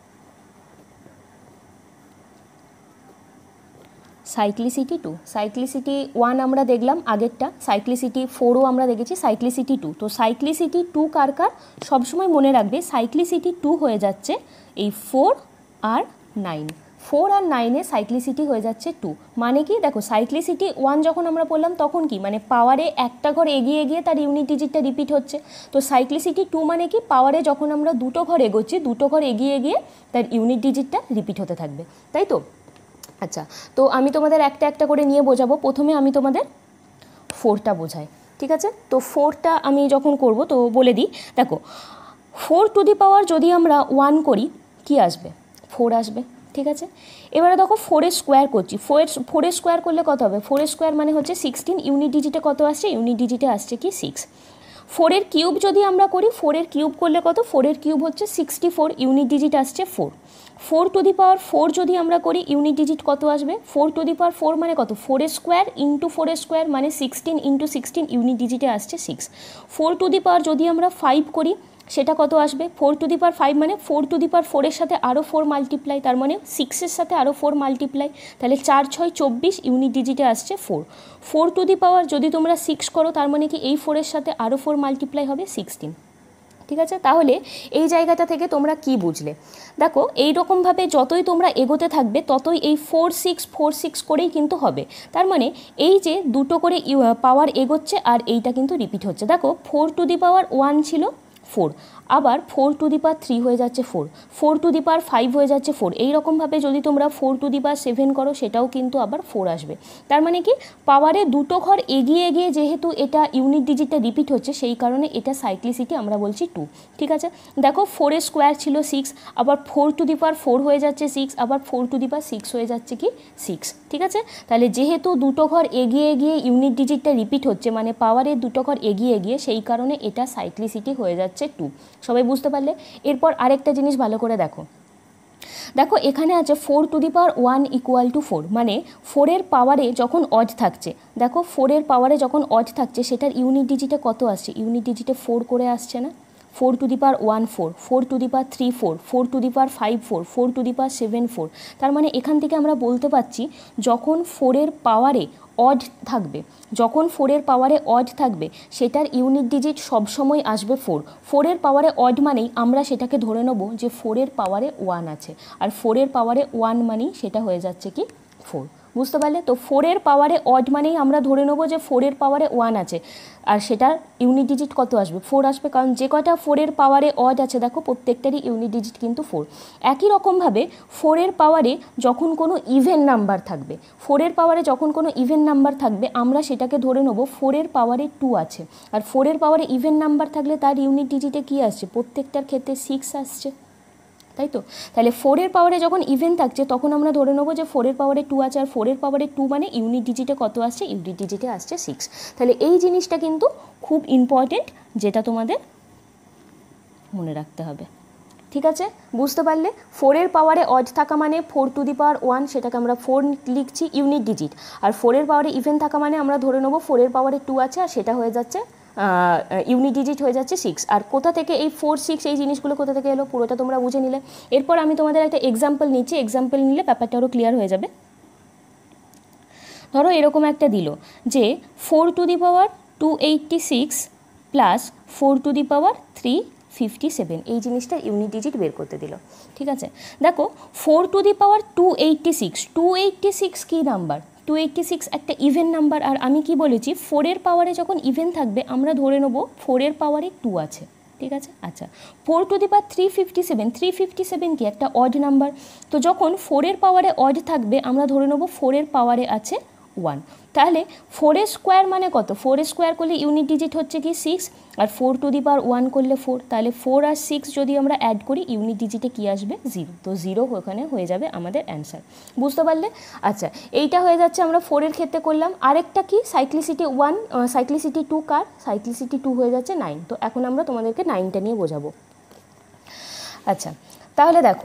S1: সাইক্লিসিটি 2, সাইক্লিসিটি 1 আমরা দেখলাম আগেরটা, সাইক্লিসিটি 4ও আমরা দেখেছি, সাইক্লিসিটি 2। তো সাইক্লিসিটি 2 কার কার সবসময় মনে রাখবে, সাইক্লিসিটি 2 হয়ে যাচ্ছে এই 4 আর 9, 4 আর 9-এ সাইক্লিসিটি হয়ে যাচ্ছে 2। মানে কি, দেখো সাইক্লিসিটি 1 যখন আমরা বললাম তখন কি, মানে পাওয়ারে একটা ঘর এগিয়ে গিয়ে তার ইউনিট ডিজিটটা রিপিট হচ্ছে। তো সাইক্লিসিটি 2 মানে কি, পাওয়ারে যখন আমরা দুটো ঘর এগোচ্ছি, দুটো ঘর এগিয়ে গিয়ে তার ইউনিট ডিজিটটা রিপিট হতে থাকবে, তাই তো? আচ্ছা, তো আমি তোমাদের একটা একটা করে নিয়ে বোঝাবো। প্রথমে আমি তোমাদের 4টা বোঝাই। ঠিক আছে, তো 4টা আমি যখন করব তো বলে দিই, দেখো 4 যদি আমরা 1 করি কি আসবে, 4 আসবে। ঠিক আছে, এবারে দেখো 4-এর স্কোয়ার করছি, 4-এর স্কোয়ার করলে কত হবে, 4-এর স্কোয়ার মানে হচ্ছে 16, ইউনিট ডিজিটে কত আসছে, ইউনিট ডিজিটে আসছে কি 6। 4-এর কিউব যদি আমরা করি, 4-এর কিউব করলে কত, 4-এর কিউব হচ্ছে 64, ইউনিট ডিজিট আসছে 4। 4^4 যদি আমরা করি ইউনিট ডিজিট কত আসবে, 4^4 মানে কত, 4-এর স্কোয়ার ইন্টু 4-এর স্কোয়ার মানে 16 × 16, ইউনিট ডিজিটে আসছে 6। 4 যদি আমরা 5 করি সেটা কত আসবে, 4^5 মানে 4^4-এর সাথে আরও 4 মাল্টিপ্লাই, তার মানে 6-এর সাথে আরও 4 মাল্টিপ্লাই, তাহলে 4 6 24, ইউনিট ডিজিটে আসছে 4। 4 যদি তোমরা 6 করো তার মানে কি এই 4-এর সাথে আরও 4 মাল্টিপ্লাই হবে 16। ঠিক আছে, তাহলে এই জায়গাটা থেকে তোমরা কি বুঝলে, দেখো এই রকমভাবে যতই তোমরা এগোতে থাকবে ততই এই 4 6 4 6 করেই কিন্তু হবে। তার মানে এই যে দুটো করে পাওয়ার এগোচ্ছে আর এইটা কিন্তু রিপিট হচ্ছে। দেখো 4^1 ছিল 4, আবার 4^3 হয়ে যাচ্ছে 4, 4^5 হয়ে যাচ্ছে 4, এইরকমভাবে যদি তোমরা 4^7 করো সেটাও কিন্তু আবার 4 আসবে। তার মানে কি, পাওয়ারে দুটো ঘর এগিয়ে গিয়ে যেহেতু এটা ইউনিট ডিজিটটা রিপিট হচ্ছে, সেই কারণে এটা সাইক্লিসিটি আমরা বলছি 2। ঠিক আছে, দেখো 4-এর স্কোয়ার ছিল 6, আবার 4^4 হয়ে যাচ্ছে 6, আবার 4^6 হয়ে যাচ্ছে কি 6। ঠিক আছে, তাহলে যেহেতু দুটো ঘর এগিয়ে গিয়ে ইউনিট ডিজিটটা রিপিট হচ্ছে, মানে পাওয়ারের দুটো ঘর এগিয়ে গিয়ে, সেই কারণে এটা সাইক্লিসিটি হয়ে যাচ্ছে 2। সবাই বুঝতে পারলে? এরপর আরেকটা জিনিস ভালো করে দেখো, দেখো এখানে আছে 4^1 = 4, মানে 4-এর পাওয়ারে যখন অড থাকছে, দেখো 4-এর পাওয়ারে যখন অড থাকছে সেটার ইউনিট ডিজিটে কত আসছে, ইউনিট ডিজিটে 4 করে আসছে না, 4^1 4, 4^3 4, 4^5 4, 4^7 4। তার মানে এখান থেকে আমরা বলতে পারছি যখন 4-এর পাওয়ারে অড থাকবে, যখন 4-এর পাওয়ারে অড থাকবে সেটার ইউনিট ডিজিট সবসময় আসবে 4। 4-এর পাওয়ারে অড মানেই আমরা সেটাকে ধরে নেব যে 4-এর পাওয়ারে 1 আছে, আর 4-এর পাওয়ারে 1 মানেই সেটা হয়ে যাচ্ছে কি 4। বুঝতে পারলে? তো 4-এর পাওয়ারে অড মানেই আমরা ধরে নেব যে 4-এর পাওয়ারে 1 আছে, আর সেটার ইউনিট ডিজিট কত আসবে, 4 আসবে, কারণ যে কটা 4-এর পাওয়ারে অড আছে দেখো প্রত্যেকটারই ইউনিট ডিজিট কিন্তু 4। একই রকমভাবে 4-এর পাওয়ারে যখন কোনো ইভেন নাম্বার থাকবে, 4-এর পাওয়ারে যখন কোনো ইভেন নাম্বার থাকবে আমরা সেটাকে ধরে নেব 4-এর পাওয়ারে 2 আছে, আর 4-এর পাওয়ারে ইভেন নাম্বার থাকলে তার ইউনিট ডিজিটে কী আসছে, প্রত্যেকটার ক্ষেত্রে 6 আসছে, তাই তো? তাহলে 4-এর পাওয়ারে যখন ইভেন থাকছে তখন আমরা ধরে নেবো যে 4-এর পাওয়ারে 2 আছে, আর 4-এর পাওয়ারে 2 মানে ইউনিট ডিজিটে কত আসছে, ইউনিট ডিজিটে আসছে 6। তাহলে এই জিনিসটা কিন্তু খুব ইম্পর্টেন্ট, যেটা তোমাদের মনে রাখতে হবে। ঠিক আছে, বুঝতে পারলে? 4-এর পাওয়ারে অড থাকা মানে 4^1, সেটাকে আমরা 4 লিখছি ইউনিট ডিজিট, আর 4-এর পাওয়ারে ইভেন থাকা মানে আমরা ধরে নেবো 4-এর পাওয়ারে 2 আছে আর সেটা হয়ে যাচ্ছে ইউনিট ডিজিট হয়ে যাচ্ছে 6। আর কোথা থেকে এই 4, 6 এই জিনিসগুলো কোথা থেকে এলো পুরোটা তোমরা বুঝে নিলে। এরপর আমি তোমাদের একটা এক্সাম্পল নিচ্ছি, এক্সাম্পল নিলে ব্যাপারটা আরও ক্লিয়ার হয়ে যাবে। ধরো এরকম একটা দিল যে 4 to the power 286 plus 4 to the power 357 এই জিনিসটার ইউনিট ডিজিট বের করতে দিল। ঠিক আছে, দেখো 4 to the power 286 key number? 286 একটা ইভেন নাম্বার। আর আমি কি বলেছি, 4-এর পাওয়ারে যখন ইভেন থাকবে আমরা ধরে নেব 4-এর পাওয়ারে 2 আছে। ঠিক আছে, আচ্ছা 4 টু দি পাওয়ার 357 কি একটা অড নাম্বার। তো যখন 4-এর পাওয়ারে অড থাকবে আমরা ধরে নেব 4-এর পাওয়ারে আছে 1। তাহলে 4-এর স্কোয়ার মানে কত? 4-এর স্কোয়ার করলে ইউনিট ডিজিট হচ্ছে কি 6, আর 4 টু দি পাওয়ার 1 করলে 4। তাহলে 4 আর 6 যদি আমরা অ্যাড করি ইউনিট ডিজিটে কি আসবে? 0। তো 0 ওখানে হয়ে যাবে আমাদের অ্যান্সার। বুঝতে পারলে? আচ্ছা, এইটা হয়ে যাচ্ছে আমরা 4-এর ক্ষেত্রে করলাম। আরেকটা কি সাইক্লিসিটি 1, সাইক্লিসিটি 2 কার? সাইক্লিসিটি 2 হয়ে যাচ্ছে 9। তো এখন আমরা তোমাদেরকে 9টা নিয়ে বোঝাবো। আচ্ছা, তাহলে দেখো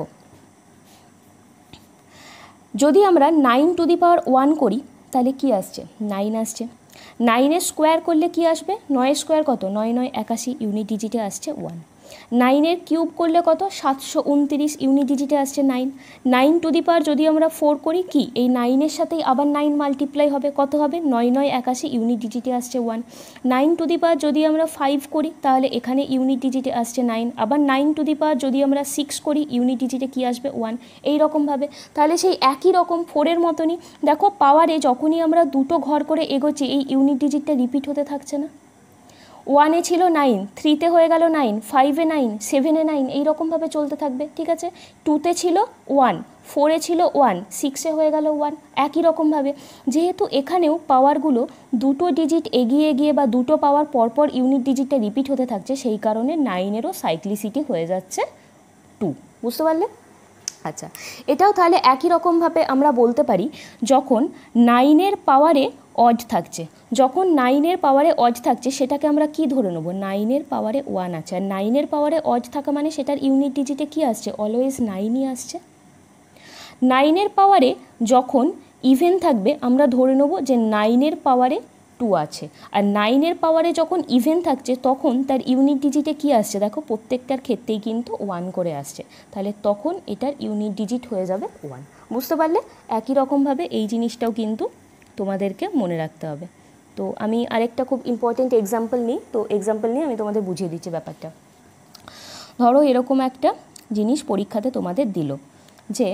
S1: যদি আমরা 9 টু দি পাওয়ার 1 করি তাহলে কি আসছে? 9 আসছে। 9-এর স্কোয়ার করলে কি আসবে? 9-এর স্কোয়ার কত? 9 9 81 ইউনিট ডিজিটে আসছে 1। 9-এর কিউব করলে কত? 729 ইউনিট ডিজিটে আসছে 9। 9 টু দি পাওয়ার যদি আমরা 4 করি কি এই 9-এর সাথেই আবার 9 মাল্টিপ্লাই হবে, কত হবে? 9 9 81 ইউনিট ডিজিটে আসছে 1। 9 টু দি পাওয়ার যদি আমরা 5 করি তাহলে এখানে ইউনিট ডিজিটে আসছে 9। আবার 9 টু দি পাওয়ার যদি আমরা 6 করি ইউনিট ডিজিটে কি আসবে? 1। এই রকমভাবে তাহলে সেই একই রকম 4-এর মতনই দেখো পাওয়ারে যখনই আমরা দুটো ঘর করে এগোচ্ছি এই ইউনিট ডিজিটটা রিপিট হতে থাকছে না। 1-এ ছিল 9, 3-তে হয়ে গেল 9, 5-এ 9, 7-এ 9 এইরকমভাবে চলতে থাকবে। ঠিক আছে, 2-তে ছিল 1, 4-এ ছিল 1, 6-এ হয়ে গেল 1। একই রকমভাবে যেহেতু এখানেও পাওয়ারগুলো দুটো ডিজিট এগিয়ে গিয়ে বা দুটো পাওয়ার পরপর ইউনিট ডিজিটটা রিপিট হতে থাকছে, সেই কারণে 9-এরও সাইক্লিসিটি হয়ে যাচ্ছে 2। বুঝতে পারলে? আচ্ছা, এটাও তাহলে একই রকমভাবে আমরা বলতে পারি যখন 9-এর পাওয়ারে অড থাকছে, যখন 9-এর পাওয়ারে অড থাকছে সেটাকে আমরা কি ধরে নেব? 9-এর পাওয়ারে 1 আছে। আর 9-এর পাওয়ারে অড থাকা মানে সেটার ইউনিট ডিজিটে কি আসছে? অলওয়েজ 9ই আসছে। 9-এর পাওয়ারে যখন ইভেন থাকবে আমরা ধরে নেব যে 9-এর পাওয়ারে 2 আছে। আর 9-এর পাওয়ারে যখন ইভেন থাকছে তখন তার ইউনিট ডিজিটে কি আসছে? দেখো প্রত্যেকটার ক্ষেত্রেই কিন্তু 1 করে আসছে। তাহলে তখন এটার ইউনিট ডিজিট হয়ে যাবে 1। বুঝতে পারলে? একই রকমভাবে এই জিনিসটাও কিন্তু তোমাদেরকে মনে রাখতে হবে। তো আমি আরেকটা খুব ইম্পর্টেন্ট এক্সাম্পল নিই, তো এক্সাম্পল নিয়ে আমি তোমাদের বুঝিয়ে দিচ্ছি ব্যাপারটা। ধরো এরকম একটা জিনিস পরীক্ষাতে তোমাদের দিল যে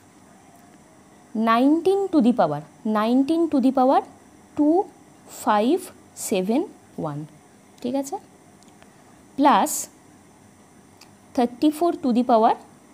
S1: 19 টু দি পাওয়ার 2571, ঠিক আছে, প্লাস 34 টু দি পাওয়ার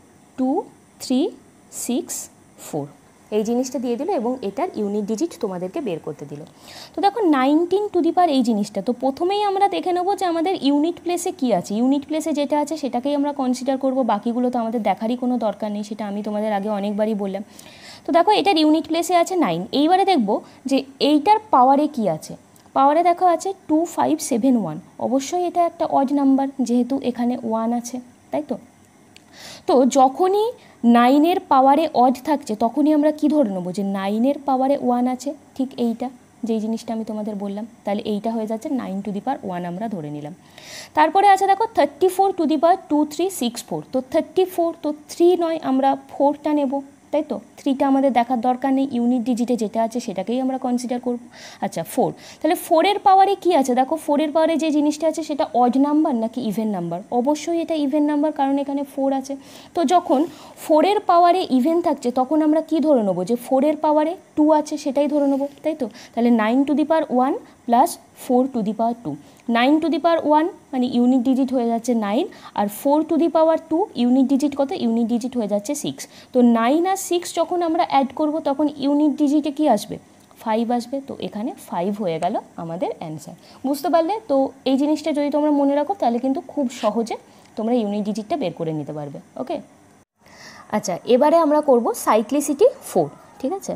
S1: 2364 এই জিনিসটা দিয়ে দিল এবং এটার ইউনিট ডিজিট তোমাদেরকে বের করতে দিল। তো দেখো 19 টু দি পাওয়ার এই জিনিসটা, তো প্রথমেই আমরা দেখে নেবো যে আমাদের ইউনিট প্লেসে কি আছে। ইউনিট প্লেসে যেটা আছে সেটাকেই আমরা কনসিডার করব, বাকিগুলো তো আমাদের দেখারই কোনো দরকার নেই, সেটা আমি তোমাদের আগে অনেকবারই বললাম। তো দেখো এটার ইউনিট প্লেসে আছে 9। এইবারে দেখব যে এইটার পাওয়ারে কি আছে। পাওয়ারে দেখো আছে 2571, অবশ্যই এটা একটা অড নাম্বার যেহেতু এখানে 1 আছে, তাই তো। তো যখনই 9-এর পাওয়ারে অড থাকছে তখনই আমরা কি ধরে নেবো যে 9-এর পাওয়ারে 1 আছে, ঠিক এইটা যেই জিনিসটা আমি তোমাদের বললাম। তাহলে এইটা হয়ে যাচ্ছে 9 টু দি পাওয়ার 1 আমরা ধরে নিলাম। তারপরে আছে দেখো 34 টু দি পাওয়ার 2364, তো 34 তো 3 নয় আমরা 4টা নেব, তাই তো। 3টা আমাদের দেখার দরকার নেই, ইউনিট ডিজিটে যেটা আছে সেটাকেই আমরা কনসিডার করব। আচ্ছা 4, তাহলে 4-এর পাওয়ারে কি আছে? দেখো 4-এর পাওয়ারে যে জিনিসটা আছে সেটা অড নাম্বার নাকি ইভেন নাম্বার? অবশ্যই এটা ইভেন নাম্বার, কারণ এখানে 4 আছে। তো যখন 4-এর পাওয়ারে ইভেন থাকছে তখন আমরা কি ধরে নেবো যে 4-এর পাওয়ারে 2 আছে, সেটাই ধরে নেবো, তাই তো। তাহলে 9 to the power 1 plus 4 to the power 2, 9 to the power 1 মানে ইউনিট ডিজিট হয়ে যাচ্ছে 9, আর 4 to the power 2 unit digit কত? ইউনিট ডিজিট হয়ে যাচ্ছে 6। তো 9 আর 6 যখন আমরা অ্যাড করব তখন ইউনিট ডিজিটে কি আসবে? 5 আসবে। তো এখানে 5 হয়ে গেল আমাদের অ্যান্সার। বুঝতে পারলে? তো এই জিনিসটা যদি তোমরা মনে রাখো তাহলে কিন্তু খুব সহজে তোমরা ইউনিট ডিজিটটা বের করে নিতে পারবে। ওকে, আচ্ছা এবারে আমরা করব সাইক্লিসিটি 4, ঠিক আছে।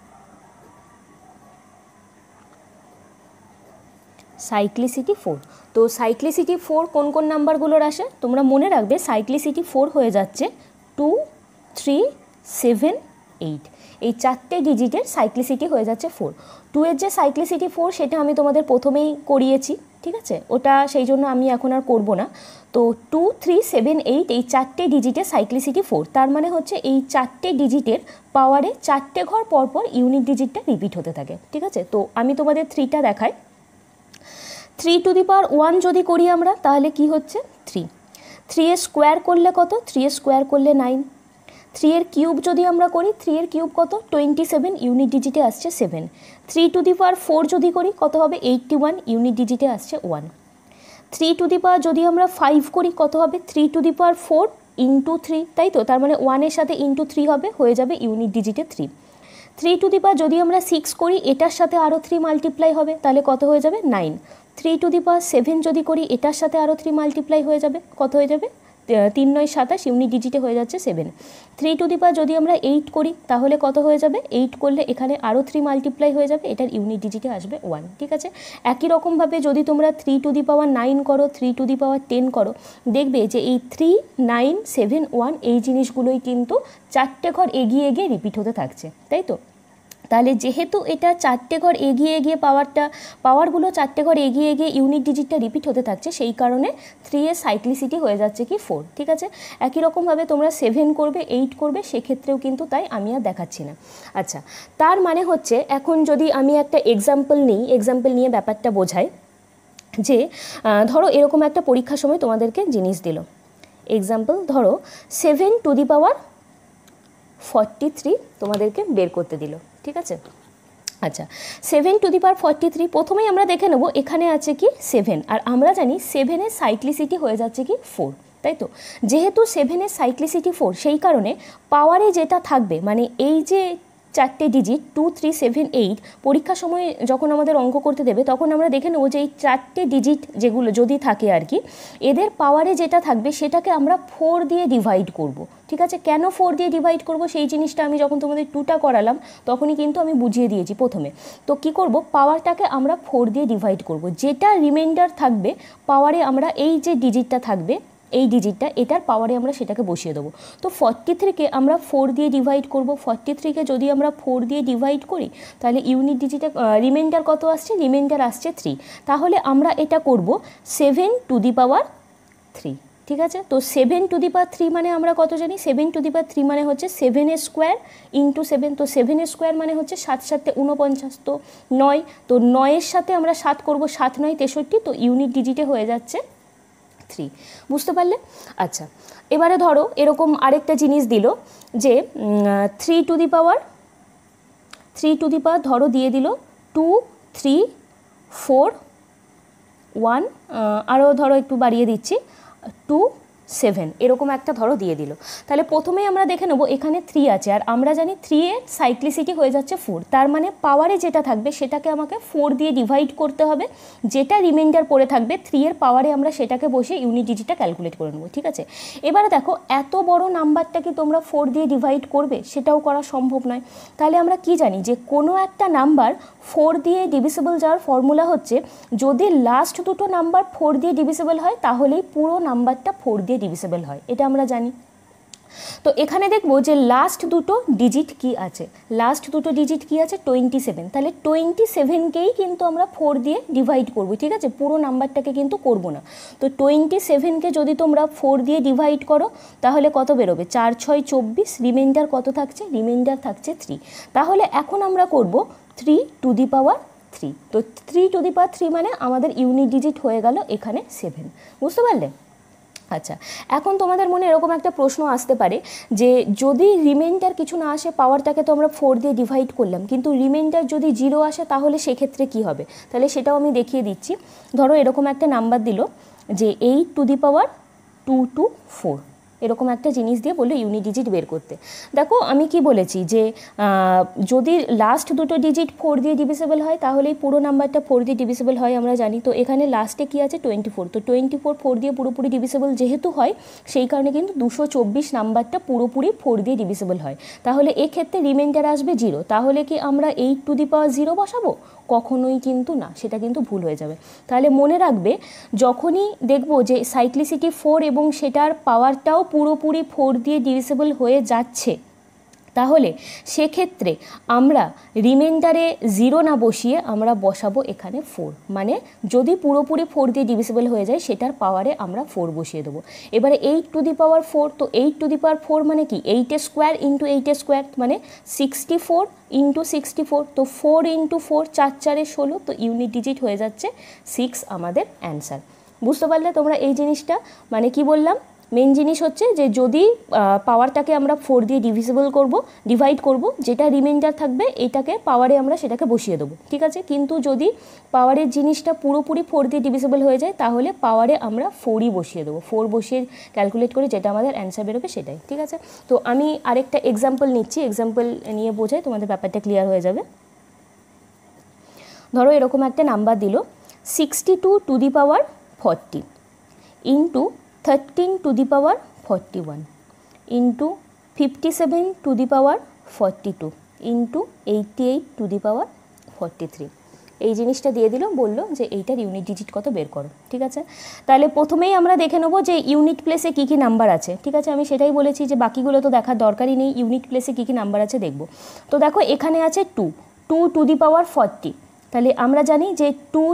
S1: সাইক্লিসিটি 4, তো সাইক্লিসিটি 4 কোন কোন নাম্বারগুলোর আসে তোমরা মনে রাখবে। সাইক্লিসিটি 4 হয়ে যাচ্ছে 2, 3, 7, 8, এই 4টে ডিজিটের সাইক্লিসিটি হয়ে যাচ্ছে 4। 2 এর যে সাইক্লিসিটি 4 সেটা আমি তোমাদের প্রথমেই করিয়েছি, ঠিক আছে, ওটা সেই জন্য আমি এখন আর করব না। তো 2 3 7 8 এই 4টে ডিজিটের সাইক্লিসিটি 4, তার মানে হচ্ছে এই 4টে ডিজিটের পাওয়ারে 4টে ঘর পরপর ইউনিট ডিজিটটা রিপিট হতে থাকে। ঠিক আছে, তো আমি তোমাদের 3টা দেখাই। 3 টু দি পাওয়ার 1 যদি করি আমরা তাহলে কি হচ্ছে 3, 3 এর স্কোয়ার করলে কত, 3 এর স্কোয়ার করলে 9, 3 এর কিউব যদি আমরা করি 3 এর কিউব কত 27, ইউনিট ডিজিটে আসছে 7, 3 টু দি পাওয়ার 4 যদি করি কত হবে 81, ইউনিট ডিজিটে আসছে 1, 3 টু দি পাওয়ার যদি আমরা 5 করি কত হবে 3 টু দি পাওয়ার 4 ইন্টু 3, তাই তো, তার মানে 1 এর সাথে ইন্টু 3 হবে, হয়ে যাবে ইউনিট ডিজিটে 3, 3 টু দি পাওয়ার যদি আমরা 6 করি এটার সাথে আরও 3 মাল্টিপ্লাই হবে, তাহলে কত হয়ে যাবে 9, 3 টু দি পাওয়ার 7 যদি করি এটার সাথে আরও 3 মাল্টিপ্লাই হয়ে যাবে, কত হয়ে যাবে 3 9 27, ইউনিট ডিজিটে হয়ে যাচ্ছে 7, 3 টু দি পাওয়ার যদি আমরা 8 করি তাহলে কত হয়ে যাবে, 8 করলে এখানে আরও 3 মাল্টিপ্লাই হয়ে যাবে, এটার ইউনিট ডিজিটে আসবে 1। ঠিক আছে, একই রকমভাবে যদি তোমরা 3 টু দি পাওয়ার 9 করো, 3 টু দি পাওয়ার 10 করো, দেখবে যে এই 3 9 7 1 এই জিনিসগুলোই কিন্তু 4টে ঘর এগিয়ে এগিয়ে রিপিট হতে থাকছে, তাই তো। তাহলে যেহেতু এটা 4টে ঘর এগিয়ে এগিয়ে পাওয়ারগুলো 4টে ঘর এগিয়ে এগিয়ে ইউনিট ডিজিটটা রিপিট হতে থাকছে, সেই কারণে 3 এর সাইক্লিসিটি হয়ে যাচ্ছে কি 4। ঠিক আছে, একই রকমভাবে তোমরা 7 করবে 8 করবে, সেক্ষেত্রেও কিন্তু তাই, আমি আর দেখাচ্ছি না। আচ্ছা, তার মানে হচ্ছে এখন যদি আমি একটা এক্সাম্পল নিই, এক্সাম্পল নিয়ে ব্যাপারটা বোঝাই, যে ধরো এরকম একটা পরীক্ষার সময় তোমাদেরকে জিনিস দিল, এক্সাম্পল ধরো 7 টু দি পাওয়ার 43 তোমাদেরকে বের করতে দিল। ঠিক আছে, আচ্ছা 7 টু দি পাওয়ার 43, প্রথমেই আমরা দেখে নেব এখানে আছে কি 7, আর আমরা জানি 7 এর সাইক্লিসিটি হয়ে যাচ্ছে কি 4, তাই তো। যেহেতু 7 এর সাইক্লিসিটি 4, সেই কারণে পাওয়ারে যেটা থাকবে, মানে এই যে 4টে ডিজিট 2 3 7 8, পরীক্ষার সময় যখন আমাদের অঙ্ক করতে দেবে তখন আমরা দেখে নেব যে এই 4টে ডিজিট যেগুলো যদি থাকে আর কি, এদের পাওয়ারে যেটা থাকবে সেটাকে আমরা 4 দিয়ে ডিভাইড করব। ঠিক আছে, কেন 4 দিয়ে ডিভাইড করব সেই জিনিসটা আমি যখন তোমাদের 2টা করালাম তখনই কিন্তু আমি বুঝিয়ে দিয়েছি প্রথমে। তো কি করব, পাওয়ারটাকে আমরা 4 দিয়ে ডিভাইড করব, যেটা রিমাইন্ডার থাকবে পাওয়ারে আমরা এই যে ডিজিটটা থাকবে, এই ডিজিটটা, এটার পাওয়ারে আমরা সেটাকে বসিয়ে দেবো। তো 43কে আমরা 4 দিয়ে ডিভাইড করব, 43কে যদি আমরা 4 দিয়ে ডিভাইড করি তাহলে ইউনিট ডিজিটে রিমাইন্ডার কত আসছে, রিমাইন্ডার আসছে 3, তাহলে আমরা এটা করব 7 টু দি পাওয়ার 3। ঠিক আছে, তো 7 টু দি পাওয়ার 3 মানে আমরা কত জানি, 7 টু দি পাওয়ার 3 মানে হচ্ছে 7 এর স্কোয়ার ইন্টু 7, তো 7 এর স্কোয়ার মানে হচ্ছে 7 7 49, তো 9, তো 9 এর সাথে আমরা 7 করব, 7 9 63, তো ইউনিট ডিজিটে হয়ে যাচ্ছে 3। বুঝতে পারলে? আচ্ছা, এবারে ধরো এরকম আরেকটা জিনিস দিল যে 3 টু দি পাওয়ার ধরো দিয়ে দিল 2 3 4 1, আরও ধরো একটু বাড়িয়ে দিচ্ছি 2 7, এরকম একটা ধরো দিয়ে দিল। তাহলে প্রথমেই আমরা দেখে নেব এখানে 3 আছে, আর আমরা জানি 3 এর সাইক্লিসিটি হয়ে যাচ্ছে 4, তার মানে পাওয়ারে যেটা থাকবে সেটাকে আমাকে 4 দিয়ে ডিভাইড করতে হবে, যেটা রিমাইন্ডার পড়ে থাকবে 3 এর পাওয়ারে আমরা সেটাকে বসে ইউনিট ডিজিটটা ক্যালকুলেট করে নেব। ঠিক আছে, এবারে দেখো এত বড় নাম্বারটা কি তোমরা 4 দিয়ে ডিভাইড করবে, সেটাও করা সম্ভব নয়। তাহলে আমরা কি জানি যে কোনো একটা নাম্বার 4 দিয়ে ডিভিসিবল যাওয়ার ফর্মুলা হচ্ছে, যদি লাস্ট দুটো নাম্বার 4 দিয়ে ডিভিসিবল হয় তাহলেই পুরো নাম্বারটা 4 দিয়ে ডিভিসিবল হয়, এটা আমরা জানি। তো এখানে দেখব যে লাস্ট দুটো ডিজিট কি আছে, লাস্ট দুটো ডিজিট কি আছে 27, তাহলে 27কেই কিন্তু আমরা 4 দিয়ে ডিভাইড করব। ঠিক আছে, পুরো নাম্বারটাকে কিন্তু করব না। তো 27কে যদি তোমরা 4 দিয়ে ডিভাইড করো তাহলে কত বেরোবে, 4 6 24, রিমাইন্ডার কত থাকছে, রিমাইন্ডার থাকছে 3। তাহলে এখন আমরা করব 3 টু দি পাওয়ার 3, তো 3 টু দি পাওয়ার 3 মানে আমাদের ইউনিট ডিজিট হয়ে গেল এখানে 7। বুঝতে পারলে? আচ্ছা, এখন তোমাদের মনে এরকম একটা প্রশ্ন আসতে পারে যে যদি রিমাইন্ডার কিছু না আসে, পাওয়ারটাকে তো আমরা 4 দিয়ে ডিভাইড করলাম, কিন্তু রিমাইন্ডার যদি 0 আসে তাহলে সেক্ষেত্রে কি হবে, তাহলে সেটাও আমি দেখিয়ে দিচ্ছি। ধরো এরকম একটা নাম্বার দিল যে 8 টু দি পাওয়ার 2 টু 4, এরকম একটা জিনিস দিয়ে বললো ইউনিট ডিজিট বের করতে। দেখো আমি কি বলেছি যে যদি লাস্ট দুটো ডিজিট 4 দিয়ে ডিভিসিবল হয় তাহলেই পুরো নাম্বারটা 4 দিয়ে ডিভিসিবল হয়, আমরা জানি। তো এখানে লাস্টে কি আছে 24, তো 24 4 দিয়ে পুরোপুরি ডিভিসিবল যেহেতু হয়, সেই কারণে কিন্তু 224 নাম্বারটা পুরোপুরি 4 দিয়ে ডিভিসিবল হয়। তাহলে এক্ষেত্রে রিমাইন্ডার আসবে 0, তাহলে কি আমরা 8 টু দি পাওয়ার 0 বসাবো? কখনোই কিন্তু না, সেটা কিন্তু ভুল হয়ে যাবে। তাহলে মনে রাখবে যখনই দেখবো যে সাইক্লিসিটি 4 এবং সেটার পাওয়ারটাও পুরোপুরি 4 দিয়ে ডিভিসিবল হয়ে যাচ্ছে, তাহলে সেক্ষেত্রে আমরা রিমাইন্ডারে 0 না বসিয়ে আমরা বসাবো এখানে 4, মানে যদি পুরোপুরি 4 দিয়ে ডিভিজিবল হয়ে যায় সেটার পাওয়ারে আমরা 4 বসিয়ে দেবো। এবারে 8 টু দি পাওয়ার 4, তো 8 টু দি পাওয়ার 4 মানে কি 8 স্কোয়ার ইন্টু 8 স্কোয়ার মানে 64 ইন্টু 64, তো 4 ইন্টু 4 4 4 16, তো ইউনিট ডিজিট হয়ে যাচ্ছে 6 আমাদের অ্যান্সার। বুঝতে পারলে তোমরা এই জিনিসটা? মানে কি বললাম, মেন জিনিস হচ্ছে যে যদি পাওয়ারটাকে আমরা 4 দিয়ে ডিভাইড করব, যেটা রিমাইন্ডার থাকবে এটাকে পাওয়ারে আমরা সেটাকে বসিয়ে দেবো, ঠিক আছে। কিন্তু যদি পাওয়ারের জিনিসটা পুরোপুরি 4 দিয়ে ডিভিজিবল হয়ে যায় তাহলে পাওয়ারে আমরা 4ই বসিয়ে দেবো, 4 বসিয়ে ক্যালকুলেট করে যেটা আমাদের অ্যান্সার বেরোবে সেটাই, ঠিক আছে। তো আমি আরেকটা এক্সাম্পল নিচ্ছি, এক্সাম্পল নিয়ে বোঝাই, তোমাদের ব্যাপারটা ক্লিয়ার হয়ে যাবে। ধরো এরকম একটা নাম্বার দিল 62 to the power 40 into 13 to the power 41 into 57 to the power 42 into 88 to the power 43। এই জিনিসটা দিয়ে দিল, বললো যে এইটার ইউনিট ডিজিট কত বের করো, ঠিক আছে। তাহলে প্রথমেই আমরা দেখে নেবো যে ইউনিট প্লেসে কী কী নাম্বার আছে, ঠিক আছে। আমি সেটাই বলেছি যে বাকিগুলো তো দেখার দরকারই নেই, ইউনিট প্লেসে কী কী নাম্বার আছে দেখব। তো দেখো এখানে আছে 2 টু দি পাওয়ার 40, তাহলে আমরা জানি যে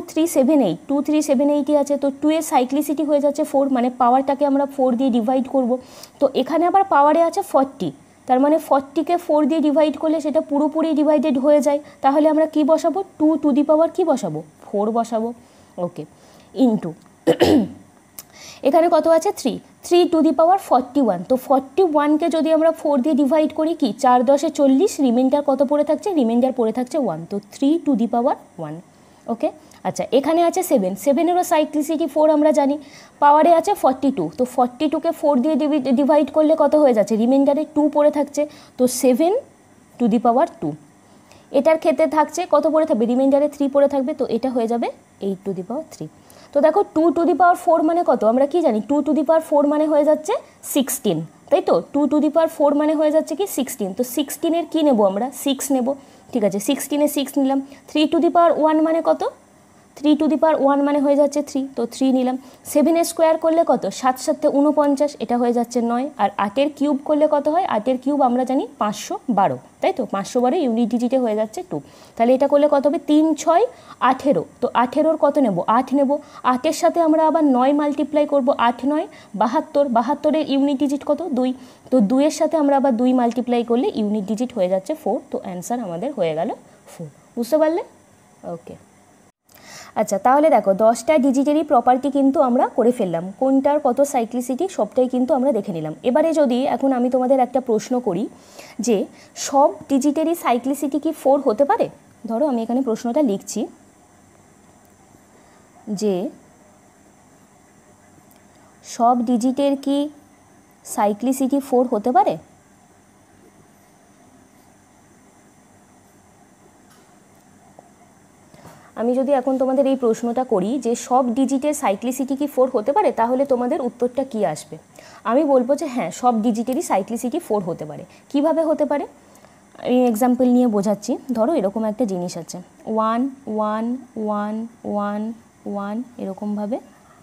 S1: 2378 আছে, তো 2 এর সাইক্লিসিটি হয়ে যাচ্ছে 4, মানে পাওয়ারটাকে আমরা 4 দিয়ে ডিভাইড করব। তো এখানে আবার পাওয়ারে আছে 40, তার মানে 40কে 4 দিয়ে ডিভাইড করলে সেটা পুরোপুরি ডিভাইডেড হয়ে যায়, তাহলে আমরা কি বসাবো 2 টু দি পাওয়ার কি বসাবো 4 বসাবো, ওকে। ইন্টু এখানে কত আছে 3 টু দি পাওয়ার 41, তো 41কে যদি আমরা 4 দিয়ে ডিভাইড করি কি 4 10 40, রিমাইন্ডার কত পড়ে থাকছে, রিমাইন্ডার পড়ে থাকছে 1, তো 3 টু দি পাওয়ার 1, ওকে। আচ্ছা এখানে আছে 7এরও সাইক্লিসিটি 4 আমরা জানি, পাওয়ারে আছে 42, তো 42কে 4 দিয়ে ডিভাইড করলে কত হয়ে যাচ্ছে, রিমাইন্ডারে 2 পড়ে থাকছে, তো 7 টু দি পাওয়ার 2। এটার ক্ষেত্রে থাকছে কত পড়ে থাকবে, রিমাইন্ডারে 3 পড়ে থাকবে, তো এটা হয়ে যাবে 8 টু দি পাওয়ার 3। তো দেখো 2 টু দি পাওয়ার 4 মানে কত, আমরা কি জানি 2 টু দি পাওয়ার 4 মানে হয়ে যাচ্ছে 16, তাই তো। 2 টু দি পাওয়ার 4 মানে হয়ে যাচ্ছে কি 16, তো 16-এর কী নেব আমরা 6 নেব, ঠিক আছে। 16-এ 6 নিলাম। 3 টু দি পাওয়ার 1 মানে কত, 3 টু দি পাওয়ার 1 মানে হয়ে যাচ্ছে 3, তো 3 নিলাম। 7 স্কোয়ার করলে কত, 7 7 49, এটা হয়ে যাচ্ছে 9, আর 8-এর কিউব করলে কত হয়, 8-এর কিউব আমরা জানি 512, তাই তো। 512 ইউনিট ডিজিটে হয়ে যাচ্ছে 2, তাহলে এটা করলে কত হবে 3 6 18, তো 18-র কত নেব 8 নেব, 8-এর সাথে আমরা আবার 9 মাল্টিপ্লাই করব, 8 9 72, 72-এর ইউনিট ডিজিট কত 2, তো 2-এর সাথে আমরা আবার 2 মাল্টিপ্লাই করলে ইউনিট ডিজিট হয়ে যাচ্ছে 4, তো অ্যান্সার আমাদের হয়ে গেল 4। বুঝতে পারলে, ওকে। আচ্ছা তাহলে দেখো 10টা ডিজিটেরই প্রপার্টি কিন্তু আমরা করে ফেললাম, কোনটার কত সাইক্লিসিটি সবটাই কিন্তু আমরা দেখে নিলাম। এবারে যদি এখন আমি তোমাদের একটা প্রশ্ন করি যে সব ডিজিটেরই সাইক্লিসিটি কি 4 হতে পারে। ধরো আমি এখানে প্রশ্নটা লিখছি যে সব ডিজিটের কি সাইক্লিসিটি 4 হতে পারে। আমি যদি এখন তোমাদের এই প্রশ্নটা করি যে সব ডিজিটের সাইক্লিসিটি কি 4 হতে পারে, তাহলে তোমাদের উত্তরটা কি আসবে। আমি বলবো যে হ্যাঁ সব ডিজিটেরই সাইক্লিসিটি 4 হতে পারে। কিভাবে হতে পারে আমি এক্সাম্পল নিয়ে বোঝাচ্ছি। ধরো এরকম একটা জিনিস আছে 1 1 1 1 1 এরকমভাবে,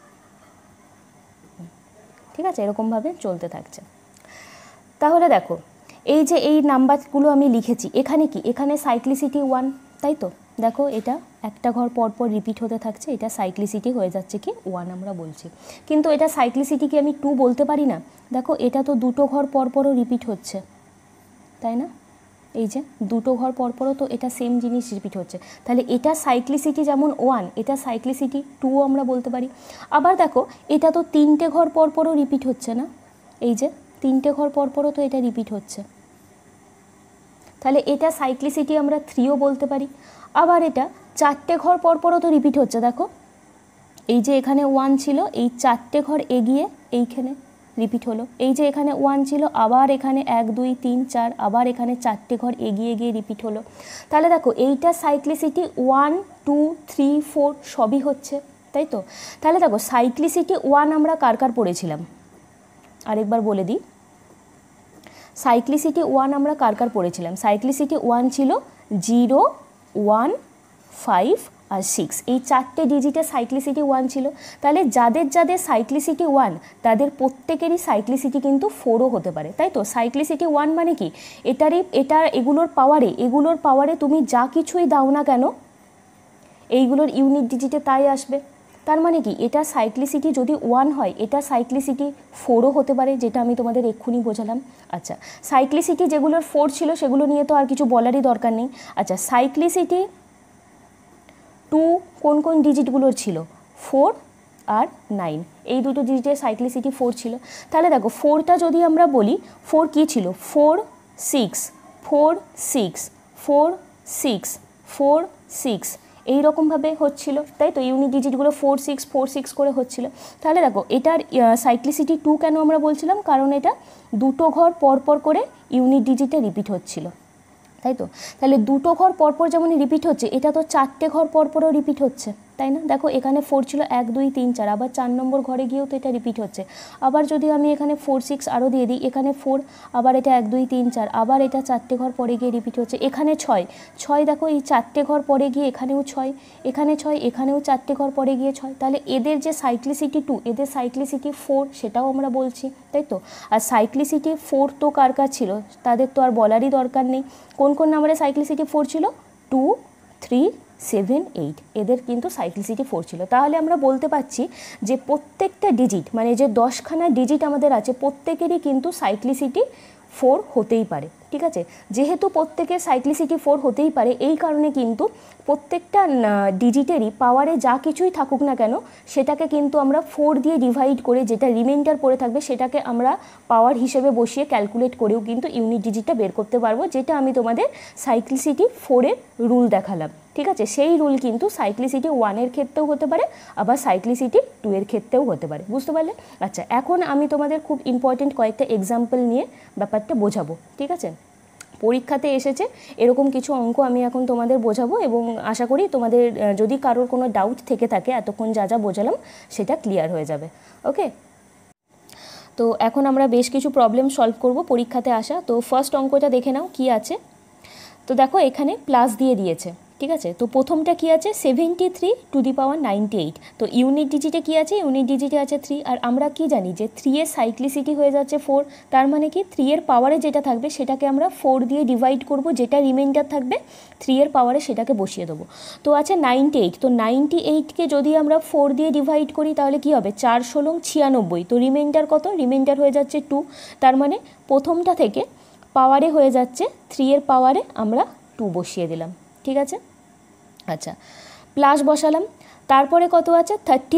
S1: ঠিক আছে, এরকমভাবে চলতে থাকছে। তাহলে দেখো এই যে এই নাম্বারগুলো আমি লিখেছি এখানে কি, এখানে সাইক্লিসিটি 1, তাই তো। দেখো এটা একটা ঘর পরপর রিপিট হতে থাকছে, এটা সাইক্লিসিটি হয়ে যাচ্ছে কি 1 আমরা বলছি, কিন্তু এটা সাইক্লিসিটিকে আমি 2 বলতে পারি না। দেখো এটা তো দুটো ঘর পরপরও রিপিট হচ্ছে, তাই না, এই যে দুটো ঘর পরপরও তো এটা সেম জিনিস রিপিট হচ্ছে, তাহলে এটা সাইক্লিসিটি যেমন 1, এটা সাইক্লিসিটি 2 আমরা বলতে পারি। আবার দেখো এটা তো 3টে ঘর পরপরও রিপিট হচ্ছে না, এই যে 3টে ঘর পরপরও তো এটা রিপিট হচ্ছে, তাহলে এটা সাইক্লিসিটি আমরা 3ও বলতে পারি। আবার এটা 4টে ঘর পরপরও তো রিপিট হচ্ছে, দেখো এই যে এখানে 1 ছিল, এই 4টে ঘর এগিয়ে এইখানে রিপিট হলো, এই যে এখানে 1 ছিল আবার এখানে 1 2 3 4, আবার এখানে 4টে ঘর এগিয়ে গিয়ে রিপিট হলো। তাহলে দেখো এইটা সাইক্লিসিটি 1 2 3 4 সবই হচ্ছে, তাই তো। তাহলে দেখো সাইক্লিসিটি 1 আমরা কার কার পড়েছিলাম আরেকবার বলে দিই, সাইক্লিসিটি 1 আমরা কার কার পড়েছিলাম। সাইক্লিসিটি 1 ছিল 0 1 5 আর 6, এই 4টে ডিজিটের সাইক্লিসিটি 1 ছিল। তাহলে যাদের যাদের সাইক্লিসিটি 1 তাদের প্রত্যেকেরই সাইক্লিসিটি কিন্তু 4ও হতে পারে, তাই তো। সাইক্লিসিটি 1 মানে কি, এগুলোর পাওয়ারে তুমি যা কিছুই দাও না কেন এইগুলোর ইউনিট ডিজিটে তাই আসবে। তার মানে কি, এটা সাইক্লিসিটি যদি 1 হয় এটা সাইক্লিসিটি 4ও হতে পারে, যেটা আমি তোমাদের এক্ষুনি বোঝালাম। আচ্ছা, সাইক্লিসিটি যেগুলোর 4 ছিল সেগুলো নিয়ে তো আর কিছু বলারই দরকার নেই। আচ্ছা, সাইক্লিসিটি 2 কোন কোন ডিজিটগুলোর ছিল, 4 আর 9, এই দুটো ডিজিটের সাইক্লিসিটি 4 ছিল। তাহলে দেখো 4টা যদি আমরা বলি, 4 কী ছিল, 4 6 4 6 4 6 4 6 এইরকমভাবে হচ্ছিল, তাই তো। ইউনিট ডিজিটগুলো 4 6 4 6 করে হচ্ছিল। তাহলে দেখো এটার সাইক্লিসিটি 2 কেন আমরা বলছিলাম, কারণ এটা দুটো ঘর পরপর করে ইউনিট ডিজিটে রিপিট হচ্ছিল, তাই তো। তাহলে দুটো ঘর পরপর যেমন রিপিট হচ্ছে, এটা তো 4টে ঘর পরপরও রিপিট হচ্ছে, তাই না। দেখো এখানে 4 ছিল 1 2 3 4, আবার 4 নম্বর ঘরে গিয়েও তো এটা রিপিট হচ্ছে। আবার যদি আমি এখানে 4 6 আরও দিয়ে দিই, এখানে 4, আবার এটা 1 2 3 4, আবার এটা 4টে ঘর পরে গিয়ে রিপিট হচ্ছে। এখানে 6 দেখো এই 4টে ঘর পরে গিয়ে এখানেও 6, এখানে 6, এখানেও 4টে ঘর পরে গিয়ে 6। তাহলে এদের যে সাইক্লিসিটি 2, এদের সাইক্লিসিটি 4 সেটাও আমরা বলছি, তাই তো। আর সাইক্লিসিটি 4 তো কার কার ছিল, তাদের তো আর বলারই দরকার নেই। কোন কোন নাম্বারে সাইক্লিসিটি 4 ছিল, 2 3 7 8, এদের কিন্তু সাইক্লিসিটি 4 ছিল। তাহলে আমরা বলতে পারছি যে প্রত্যেকটা ডিজিট, মানে যে 10খানা ডিজিট আমাদের আছে, প্রত্যেকেরই কিন্তু সাইক্লিসিটি 4 হতেই পারে, ঠিক আছে। যেহেতু প্রত্যেকের সাইক্লিসিটি 4 হতেই পারে, এই কারণে কিন্তু প্রত্যেকটা ডিজিটেরই পাওয়ারে যা কিছুই থাকুক না কেন সেটাকে কিন্তু আমরা 4 দিয়ে ডিভাইড করে যেটা রিমাইন্ডার পড়ে থাকবে সেটাকে আমরা পাওয়ার হিসেবে বসিয়ে ক্যালকুলেট করেও কিন্তু ইউনিট ডিজিটটা বের করতে পারবো, যেটা আমি তোমাদের সাইক্লিসিটি 4-এর রুল দেখালাম, ঠিক আছে। সেই রুল কিন্তু সাইক্লিসিটি 1-এর ক্ষেত্রেও হতে পারে, আবার সাইক্লিসিটি 2-এর ক্ষেত্রেও হতে পারে, বুঝতে পারলে। আচ্ছা, এখন আমি তোমাদের খুব ইম্পর্টেন্ট কয়েকটা এক্সাম্পল নিয়ে ব্যাপারটা বোঝাবো, ঠিক আছে। পরীক্ষাতে এসেছে এরকম কিছু অঙ্ক আমি এখন তোমাদের বোঝাবো, এবং আশা করি তোমাদের যদি কারোর কোনো ডাউট থেকে থাকে এতক্ষণ যা যা বোঝালাম সেটা ক্লিয়ার হয়ে যাবে, ওকে। তো এখন আমরা বেশ কিছু প্রবলেম সলভ করব পরীক্ষাতে আসা। তো ফার্স্ট অঙ্কটা দেখে নাও কি আছে। তো দেখো এখানে প্লাস দিয়ে দিয়েছে, ঠিক আছে। তো প্রথমটা কি আছে, 73 টু দি পাওয়ার 98। তো ইউনিট ডিজিটে কি আছে, ইউনিট ডিজিটে আছে 3। আর আমরা কি জানি যে 3-এর সাইক্লিসিটি হয়ে যাচ্ছে 4, তার মানে কি 3-এর পাওয়ারে যেটা থাকবে সেটাকে আমরা 4 দিয়ে ডিভাইড করব, যেটা রিমাইন্ডার থাকবে 3-এর পাওয়ারে সেটাকে বসিয়ে দেবো। তো আছে 98, তো 98কে যদি আমরা 4 দিয়ে ডিভাইড করি তাহলে কি হবে, 4 ষোলো 96। তো রিমাইন্ডার কত, রিমাইন্ডার হয়ে যাচ্ছে 2। তার মানে প্রথমটা থেকে পাওয়ারে হয়ে যাচ্ছে 3-এর পাওয়ারে আমরা 2 বসিয়ে দিলাম, ঠিক আছে। আচ্ছা, প্লাস বসালাম। তারপরে কত আছে,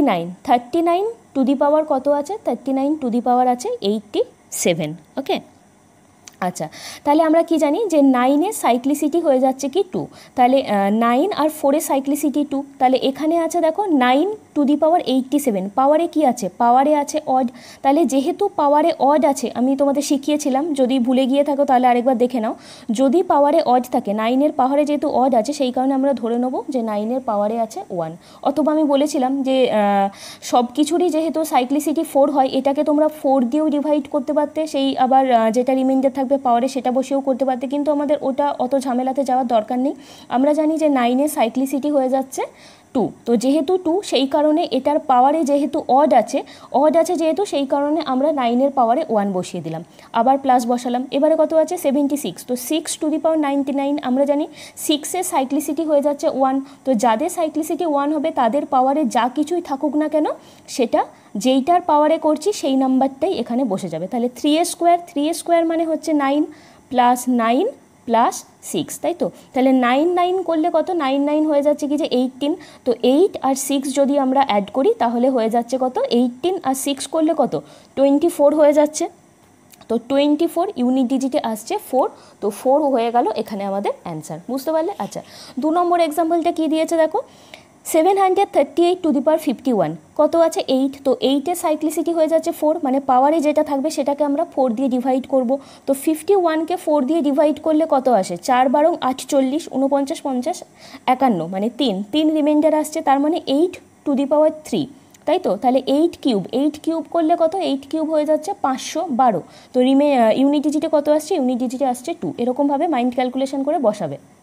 S1: 39 টু দি পাওয়ার কত আছে, 39 টু দি পাওয়ার আছে 87, ওকে। আচ্ছা, তাহলে আমরা কি জানি যে 9-এর সাইক্লিসিটি হয়ে যাচ্ছে কি 2, তাহলে 9 আর 4-এর সাইক্লিসিটি 2। তাহলে এখানে আছে দেখো 9 টু দি পাওয়ার 87, পাওয়ারে কি আছে, পাওয়ারে আছে অড। তাহলে যেহেতু পাওয়ারে অড আছে, আমি তোমাদের শিখিয়েছিলাম, যদি ভুলে গিয়ে থাকো তাহলে আরেকবার দেখে নাও। যদি পাওয়ারে অড থাকে, 9-এর পাওয়ারে যেহেতু অড আছে সেই কারণে আমরা ধরে নেব যে 9-এর পাওয়ারে আছে 1। অথবা আমি বলেছিলাম যে সব কিছুরই যেহেতু সাইক্লিসিটি 4 হয়, এটাকে তোমরা 4 দিয়েও ডিভাইড করতে পারতে, সেই আবার যেটা রিমাইন্ডার থাকবে পাওয়ারে সেটা বসেও করতে পারতে, কিন্তু আমাদের ওটা অত ঝামেলাতে যাওয়ার দরকার নেই। আমরা জানি যে 9-এর সাইক্লিসিটি হয়ে যাচ্ছে 2। তো যেহেতু 2 সেই কারণে এটার পাওয়ারে যেহেতু অড আছে যেহেতু সেই কারণে আমরা 9-এর পাওয়ারে 1 বসিয়ে দিলাম, আবার প্লাস বসালাম। এবারে কত আছে, 76। তো 6 টু দি পাওয়ার 99, আমরা জানি 6-এর সাইক্লিসিটি হয়ে যাচ্ছে 1। তো যাদের সাইক্লিসিটি 1 হবে তাদের পাওয়ারে যা কিছুই থাকুক না কেন সেটা যেইটার পাওয়ারে করছি সেই নাম্বারটাই এখানে বসে যাবে। তাহলে 3a স্কোয়ার মানে হচ্ছে 9 প্লাস 9 প্লাস 6, তাই তো। তাহলে 9 করলে কত, 9 হয়ে যাচ্ছে কি যে 18। তো 8 আর 6 যদি আমরা অ্যাড করি তাহলে হয়ে যাচ্ছে কত, 18 আর 6 করলে কত, 24 হয়ে যাচ্ছে। তো 24 ইউনিট ডিজিটে আসছে 4, তো 4 হয়ে গেল এখানে আমাদের অ্যান্সার, বুঝতে পারলে। আচ্ছা, 2 নম্বর এক্সাম্পলটা কি দিয়েছে দেখো, 738 টু দি পাওয়ার 51 কত আছে 8। তো 8-এর সাইক্লিসিটি হয়ে যাচ্ছে 4, মানে পাওয়ারে যেটা থাকবে সেটাকে আমরা 4 দিয়ে ডিভাইড করব। তো 51কে 4 দিয়ে ডিভাইড করলে কত আসে, 4 বারং 48, 49 50 51, মানে 3 রিমাইন্ডার আসছে, তার মানে 8 টু দি পাওয়ার 3, তাই তো। তাহলে 8 কিউব করলে কত, 8 কিউব হয়ে যাচ্ছে 512। তো ইউনিট ডিজিটে কত আসছে, ইউনিট ডিজিটে আসছে 2। এরকমভাবে মাইন্ড ক্যালকুলেশন করে বসাবে,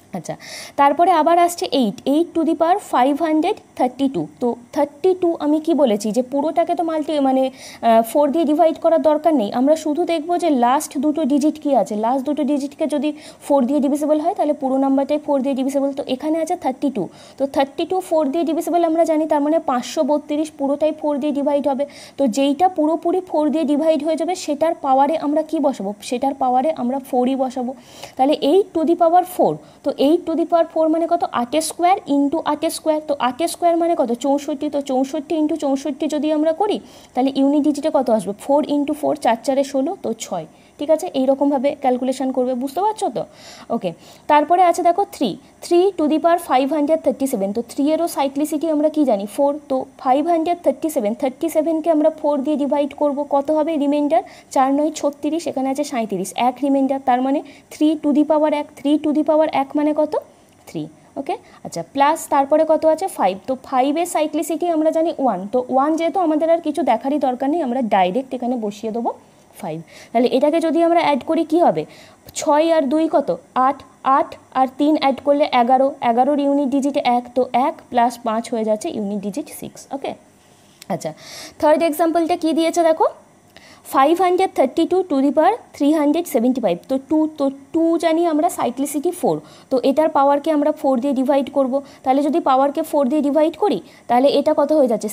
S1: আচ্ছা, তারপরে আবার আসছে 8 টু দি পাওয়ার 532। তো 32 আমি কি বলেছি যে পুরোটাকে তো মানে 4 দিয়ে ডিভাইড করার দরকার নেই, আমরা শুধু দেখবো যে লাস্ট দুটো ডিজিট কি আছে, লাস্ট দুটো ডিজিটকে যদি 4 দিয়ে ডিভিজিবল হয় তাহলে পুরো নাম্বারটাই 4 দিয়ে ডিভিজিবল। তো এখানে আছে 32, তো 32 4 দিয়ে ডিভিজিবল আমরা জানি, তার মানে 532 পুরোটাই 4 দিয়ে ডিভাইড হবে। তো যেইটা পুরোপুরি 4 দিয়ে ডিভাইড হয়ে যাবে সেটার পাওয়ারে আমরা কি বসাবো, সেটার পাওয়ারে আমরা 4ই বসাবো। তাহলে 8 টু দি পাওয়ার 4, তো 8 টু দি পাওয়ার 4 মানে কত, 8 স্কোয়ার ইন্টু 8 স্কোয়ার, তো 8 স্কোয়ার মানে কত 64, তো 64 ইন্টু 64 যদি আমরা করি তাহলে ইউনিট ডিজিটে কত আসবে, 4 ইন্টু 4 4 4 16, তো 6। ঠিক আছে, এইরকমভাবে ক্যালকুলেশন করবে, বুঝতে পারছো তো? ওকে, তারপরে আছে দেখো 3 টু দি পাওয়ার 537, তো 3 এরও সাইক্লিসিটি আমরা কি জানি 4, তো 537কে আমরা 4 দিয়ে ডিভাইড করব, কত হবে রিমাইন্ডার, 4 9 36, এখানে আছে 37, এক রিমাইন্ডার, তার মানে 3 two the power 1, 3 two the power 1 মানে কত 3। ওকে, আচ্ছা, প্লাস তারপরে কত আছে 5, তো 5 এর সাইক্লিসিটি আমরা জানি 1, তো 1 যেহেতু আমাদের আর কিছু দেখারই দরকার নেই, আমরা ডাইরেক্ট এখানে বসিয়ে দেবো 5। তাহলে এটাকে যদি আমরা অ্যাড করি কি হবে, 6 আর 2 কত 8, 8 আর 3 অ্যাড করলে 11, 11 ইউনিট ডিজিট 1, তো 1 প্লাস 5 হয়ে যাচ্ছে ইউনিট ডিজিট 6। ওকে, আচ্ছা, থার্ড এক্সাম্পলটা কি দিয়েছে দেখো, 532 টু দি পাওয়ার 375, তো 2 জানি আমরা সাইক্লিসিটি 4, তো এটার পাওয়ারকে আমরা 4 দিয়ে ডিভাইড করব, তাহলে যদি পাওয়ারকে 4 দিয়ে ডিভাইড করি তাহলে এটা কত হয়ে যাচ্ছে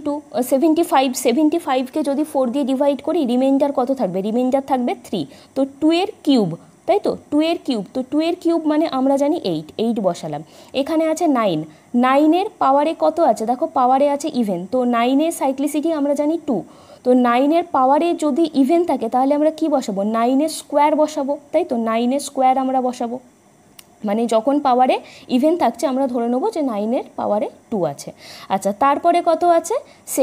S1: 75কে যদি 4 দিয়ে ডিভাইড করি রিমাইন্ডার কত থাকবে, রিমাইন্ডার থাকবে 3, তো 2 এর কিউব, তাই তো 2 এর কিউব, তো 2 এর কিউব মানে আমরা জানি 8 বসালাম। এখানে আছে 9 এর পাওয়ারে কত আছে দেখো, পাওয়ারে আছে ইভেন, তো 9 এর সাইক্লিসিটি আমরা জানি 2, তো 9 এর পাওয়ারে যদি ইভেন থাকে তাহলে আমরা কি বসাবো, 9 এর স্কোয়ার বসাবো, তাই তো 9 এর স্কোয়ার আমরা বসাবো, মানে যখন পাওয়ারে ইভেন থাকছে আমরা ধরে নেবো যে 9 এর পাওয়ারে 2 আছে। আচ্ছা, তারপরে কত আছে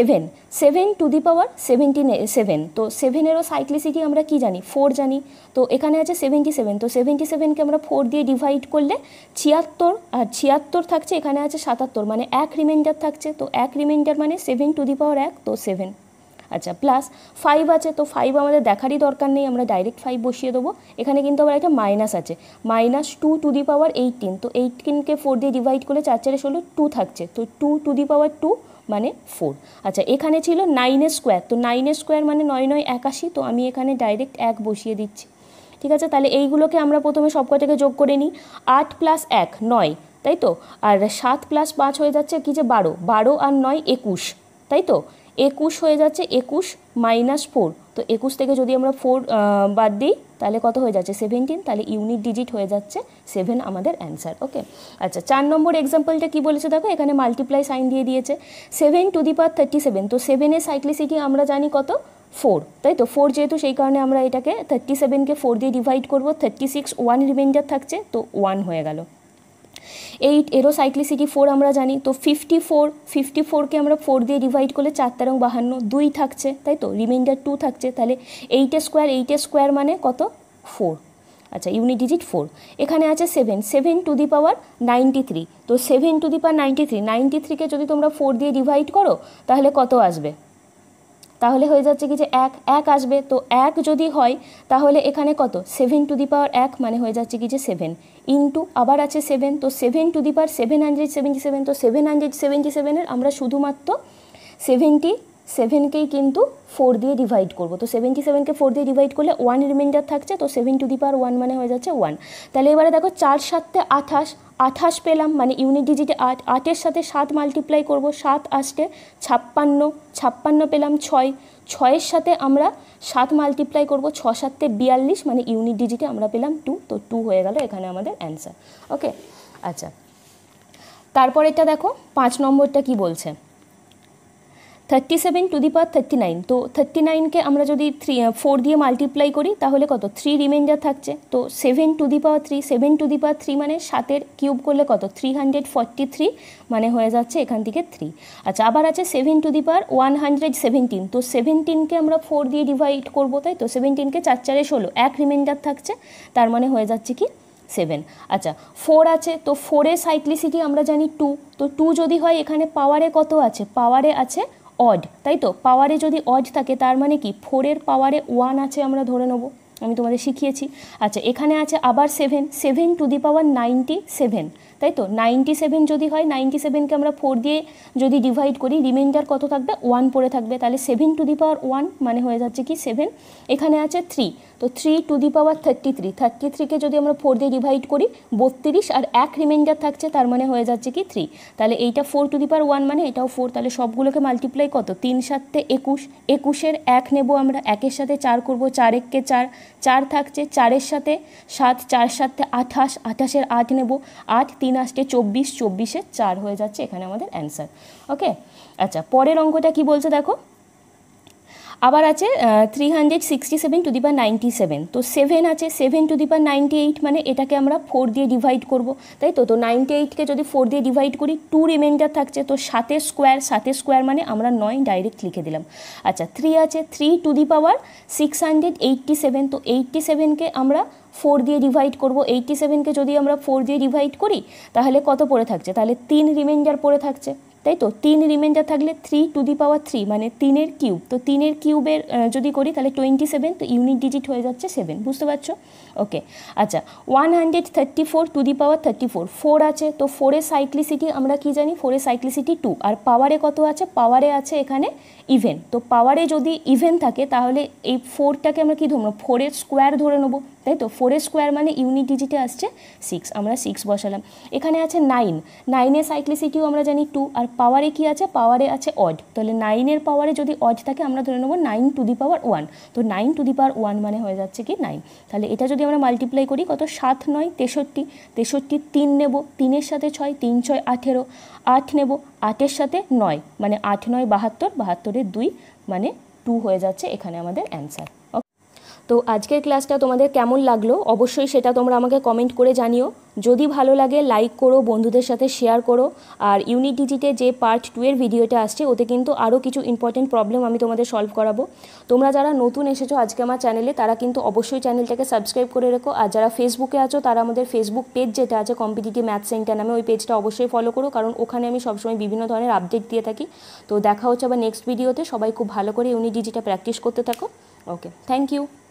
S1: 7 টু দি পাওয়ার 77, তো 7 এরও সাইক্লিসিটি আমরা কি জানি 4 জানি, তো এখানে আছে 77, তো 77কে আমরা 4 দিয়ে ডিভাইড করলে 76, আর 76 থাকছে, এখানে আছে 77, মানে এক রিমাইন্ডার থাকছে, তো এক রিমাইন্ডার মানে 7 টু দি পাওয়ার 1, তো 7। আচ্ছা, প্লাস 5 আছে, তো 5 আমাদের দেখারই দরকার নেই, আমরা ডাইরেক্ট 5 বসিয়ে দেবো। এখানে কিন্তু আবার একটা মাইনাস আছে, -2 টু দি পাওয়ার 18, তো 18কে 4 দিয়ে ডিভাইড করলে 4 4 16, 2 থাকছে, তো 2 টু দি পাওয়ার 2 মানে 4। আচ্ছা, এখানে ছিল 9 এর স্কোয়ার, তো 9 এর স্কোয়ার মানে 9 9 81, তো আমি এখানে ডাইরেক্ট 1 বসিয়ে দিচ্ছি। ঠিক আছে, তাহলে এইগুলোকে আমরা প্রথমে সব কটাকে যোগ করে নিই, 8 প্লাস 1 9, তাই তো, আর 7 প্লাস 5 হয়ে যাচ্ছে কি যে 12, 12 আর 9 21, তাই তো 21 হয়ে যাচ্ছে, 21 মাইনাস 4, তো 21 থেকে যদি আমরা 4 বাদ দিই তাহলে কত হয়ে যাচ্ছে 17, তাহলে ইউনিট ডিজিট হয়ে যাচ্ছে 7 আমাদের অ্যান্সার। ওকে, আচ্ছা, 4 নম্বর এক্সাম্পলটা কি বলেছে দেখো, এখানে মাল্টিপ্লাই সাইন দিয়ে দিয়েছে, 7 টু দি পাওয়ার 37, তো 7 এর সাইক্লিসিটি আমরা জানি কত 4, তাই তো 4 যেহেতু সেই কারণে আমরা এটাকে 37কে 4 দিয়ে ডিভাইড করবো, 36 1 রিমাইন্ডার থাকছে, তো 1 হয়ে গেল। 8 এরও সাইক্লিসিটি 4 আমরা জানি, তো 54কে আমরা 4 দিয়ে ডিভাইড করলে 4 তেরং 52, 2 থাকছে, তাই তো রিমাইন্ডার 2 থাকছে, তাহলে 8 স্কোয়ার মানে কত 4। আচ্ছা, ইউনিট ডিজিট 4। এখানে আছে 7 টু দি পাওয়ার 93, তো 7 টু দি পাওয়ার 93কে যদি তোমরা 4 দিয়ে ডিভাইড করো তাহলে কত আসবে, তাহলে হয়ে যাচ্ছে কি যে 1 আসবে, তো 1 যদি হয় তাহলে এখানে কত 7 টু দি পাওয়ার 1 মানে হয়ে যাচ্ছে কি যে 7 ইন্টু আবার আছে 7, তো 7 টু দি পাওয়ার 777, তো 777-এর আমরা শুধুমাত্র 77কেই কিন্তু 4 দিয়ে ডিভাইড করব, তো 77কে 4 দিয়ে ডিভাইড করলে 1 রিমাইন্ডার থাকছে, তো 7 টু দি পাওয়ার 1 মানে হয়ে যাচ্ছে 1। তাহলে এবারে দেখো 4 7 28 পেলাম, মানে ইউনিট ডিজিটে 8, 8-এর সাথে 7 মাল্টিপ্লাই করব, 7 আসতে 56 পেলাম, 6-এর সাথে আমরা 7 মাল্টিপ্লাই করব, 6 7 42, মানে ইউনিট ডিজিটে আমরা পেলাম 2, তো 2 হয়ে গেল এখানে আমাদের অ্যান্সার। ওকে, আচ্ছা, তারপর এটা দেখো 5 নম্বরটা কি বলছে, 37 টু দি পাওয়ার 39, তো 39কে আমরা যদি 4 দিয়ে মাল্টিপ্লাই করি তাহলে কত 3 রিমাইন্ডার থাকছে, তো 7 two the power 3, 7 two the পাওয়ার 3 মানে 7-এর কিউব করলে কত 343, মানে হয়ে যাচ্ছে এখান থেকে 3। আচ্ছা, আবার আছে 7 টু দি পাওয়ার 117, তো 17কে আমরা 4 দিয়ে ডিভাইড করবো, তাই তো 17কে 4 4 16, এক রিমাইন্ডার থাকছে, তার মানে হয়ে যাচ্ছে কি 7। আচ্ছা, 4 আছে, তো 4-এর সাইক্লিসিটি আমরা জানি 2, তো 2 যদি হয় এখানে পাওয়ারে কত আছে, পাওয়ারে আছে অড, তাই তো পাওয়ারে যদি অড থাকে তার মানে কি 4-এর পাওয়ারে 1 আছে আমরা ধরে নেব, আমি তোমাদের শিখিয়েছি। আচ্ছা, এখানে আছে আবার 7, 7 টু দি পাওয়ার 97, তাই তো 97 যদি হয়, 97কে আমরা 4 দিয়ে যদি ডিভাইড করি, রিমাইন্ডার কত থাকবে, 1 পড়ে থাকবে, তাহলে 7 টু দি পাওয়ার 1 মানে হয়ে যাচ্ছে কি 7। এখানে আছে 3, তো 3 টু দি পাওয়ার 33, 33কে যদি আমরা 4 দিয়ে ডিভাইড করি 32, আর 1 রিমাইন্ডার থাকছে, তার মানে হয়ে যাচ্ছে কি 3। তাহলে এইটা 4 টু দি পাওয়ার 1 মানে এটাও 4, তাহলে সবগুলোকে মাল্টিপ্লাই কত, 3 7 21, 21-এর 1 নেব আমরা, 1-এর সাথে 4 করব, 4 1-কে 4, 4 থাকছে, 4-এর সাথে 7, 4 7 28, 28-এর 8 নেব, 8 3 8 24, 24-এর 4 হয়ে যাচ্ছে এখানে আমাদের অ্যান্সার। ওকে, আচ্ছা পরের অঙ্কটা কি বলছে দেখো, আবার আছে 367 টু দি পাওয়ার 97, তো 7 আছে, 7 টু দি পাওয়ার 98 মানে এটাকে আমরা 4 দিয়ে ডিভাইড করব, তাই তো 98কে যদি 4 দিয়ে ডিভাইড করি 2 রিমাইন্ডার থাকছে, তো 7-এর স্কোয়ার, 7-এর স্কোয়ার মানে আমরা 9 ডাইরেক্ট লিখে দিলাম। আচ্ছা 3 আছে, 3 টু দি পাওয়ার 687, তো 87কে আমরা 4 দিয়ে ডিভাইড করব, 87কে যদি আমরা 4 দিয়ে ডিভাইড করি তাহলে কত পড়ে থাকছে, তাহলে 3 রিমাইন্ডার পড়ে থাকছে, তাই তো 3 রিমাইন্ডার থাকলে 3 টু দি পাওয়ার 3 মানে 3-এর কিউব, তো 3-এর কিউবের যদি করি তাহলে 27, তো ইউনিট ডিজিট হয়ে যাচ্ছে 7, বুঝতে পারছো? ওকে, আচ্ছা 134 টু দি পাওয়ার 34, 4 আছে, তো 4-এর সাইক্লিসিটি আমরা কি জানি, 4-এর সাইক্লিসিটি 2, আর পাওয়ারে কত আছে, পাওয়ারে আছে এখানে ইভেন, তো পাওয়ারে যদি ইভেন থাকে তাহলে এই 4টাকে আমরা কি ধরবো, 4-এর স্কোয়ার ধরে নেবো, তাই তো 4-এর স্কোয়ার মানে ইউনিট ডিজিটে আসছে 6, আমরা 6 বসালাম। এখানে আছে 9, 9-এর সাইক্লিসিটিও আমরা জানি 2, আর পাওয়ারে কি আছে, পাওয়ারে আছে অড, তাহলে 9-এর পাওয়ারে যদি অড থাকে আমরা ধরে নেবো 9 টু দি পাওয়ার 1, তো 9 টু দি পাওয়ার 1 মানে হয়ে যাচ্ছে কি 9। তাহলে এটা যদি আমরা মাল্টিপ্লাই করি কত, 7 9 63, 63 3 নেব, 3-এর সাথে 6, 3 6 18, 8 নেব, 8-এর সাথে 9 মানে 8 9 72, 72-এর 2 মানে 2 হয়ে যাচ্ছে এখানে আমাদের অ্যান্সার। তো আজকের ক্লাসটা তোমাদের কেমন লাগলো অবশ্যই সেটা তোমরা আমাকে কমেন্ট করে জানিও। যদি ভালো লাগে লাইক করো, বন্ধুদের সাথে শেয়ার করো, আর ইউনিট ডিজিটে যে পার্ট 2 এর ভিডিওটা আসছে ওতে কিন্তু আরও কিছু ইম্পর্টেন্ট প্রবলেম আমি তোমাদের সলভ করাবো। তোমরা যারা নতুন এসেছো আজকে আমার চ্যানেলে তারা কিন্তু অবশ্যই চ্যানেলটাকে সাবস্ক্রাইব করে রেখো, আর যারা ফেসবুকে আছো তারা আমাদের ফেসবুক পেজ যেটা আছে কম্পিটিটিভ ম্যাথ সেন্টার নামে, ওই পেজটা অবশ্যই ফলো করো, কারণ ওখানে আমি সবসময় বিভিন্ন ধরনের আপডেট দিয়ে থাকি। তো দেখা হচ্ছে আবার নেক্সট ভিডিওতে, সবাই খুব ভালো করে ইউনিট ডিজিটে প্র্যাকটিস করতে থাকো। Okay, thank you.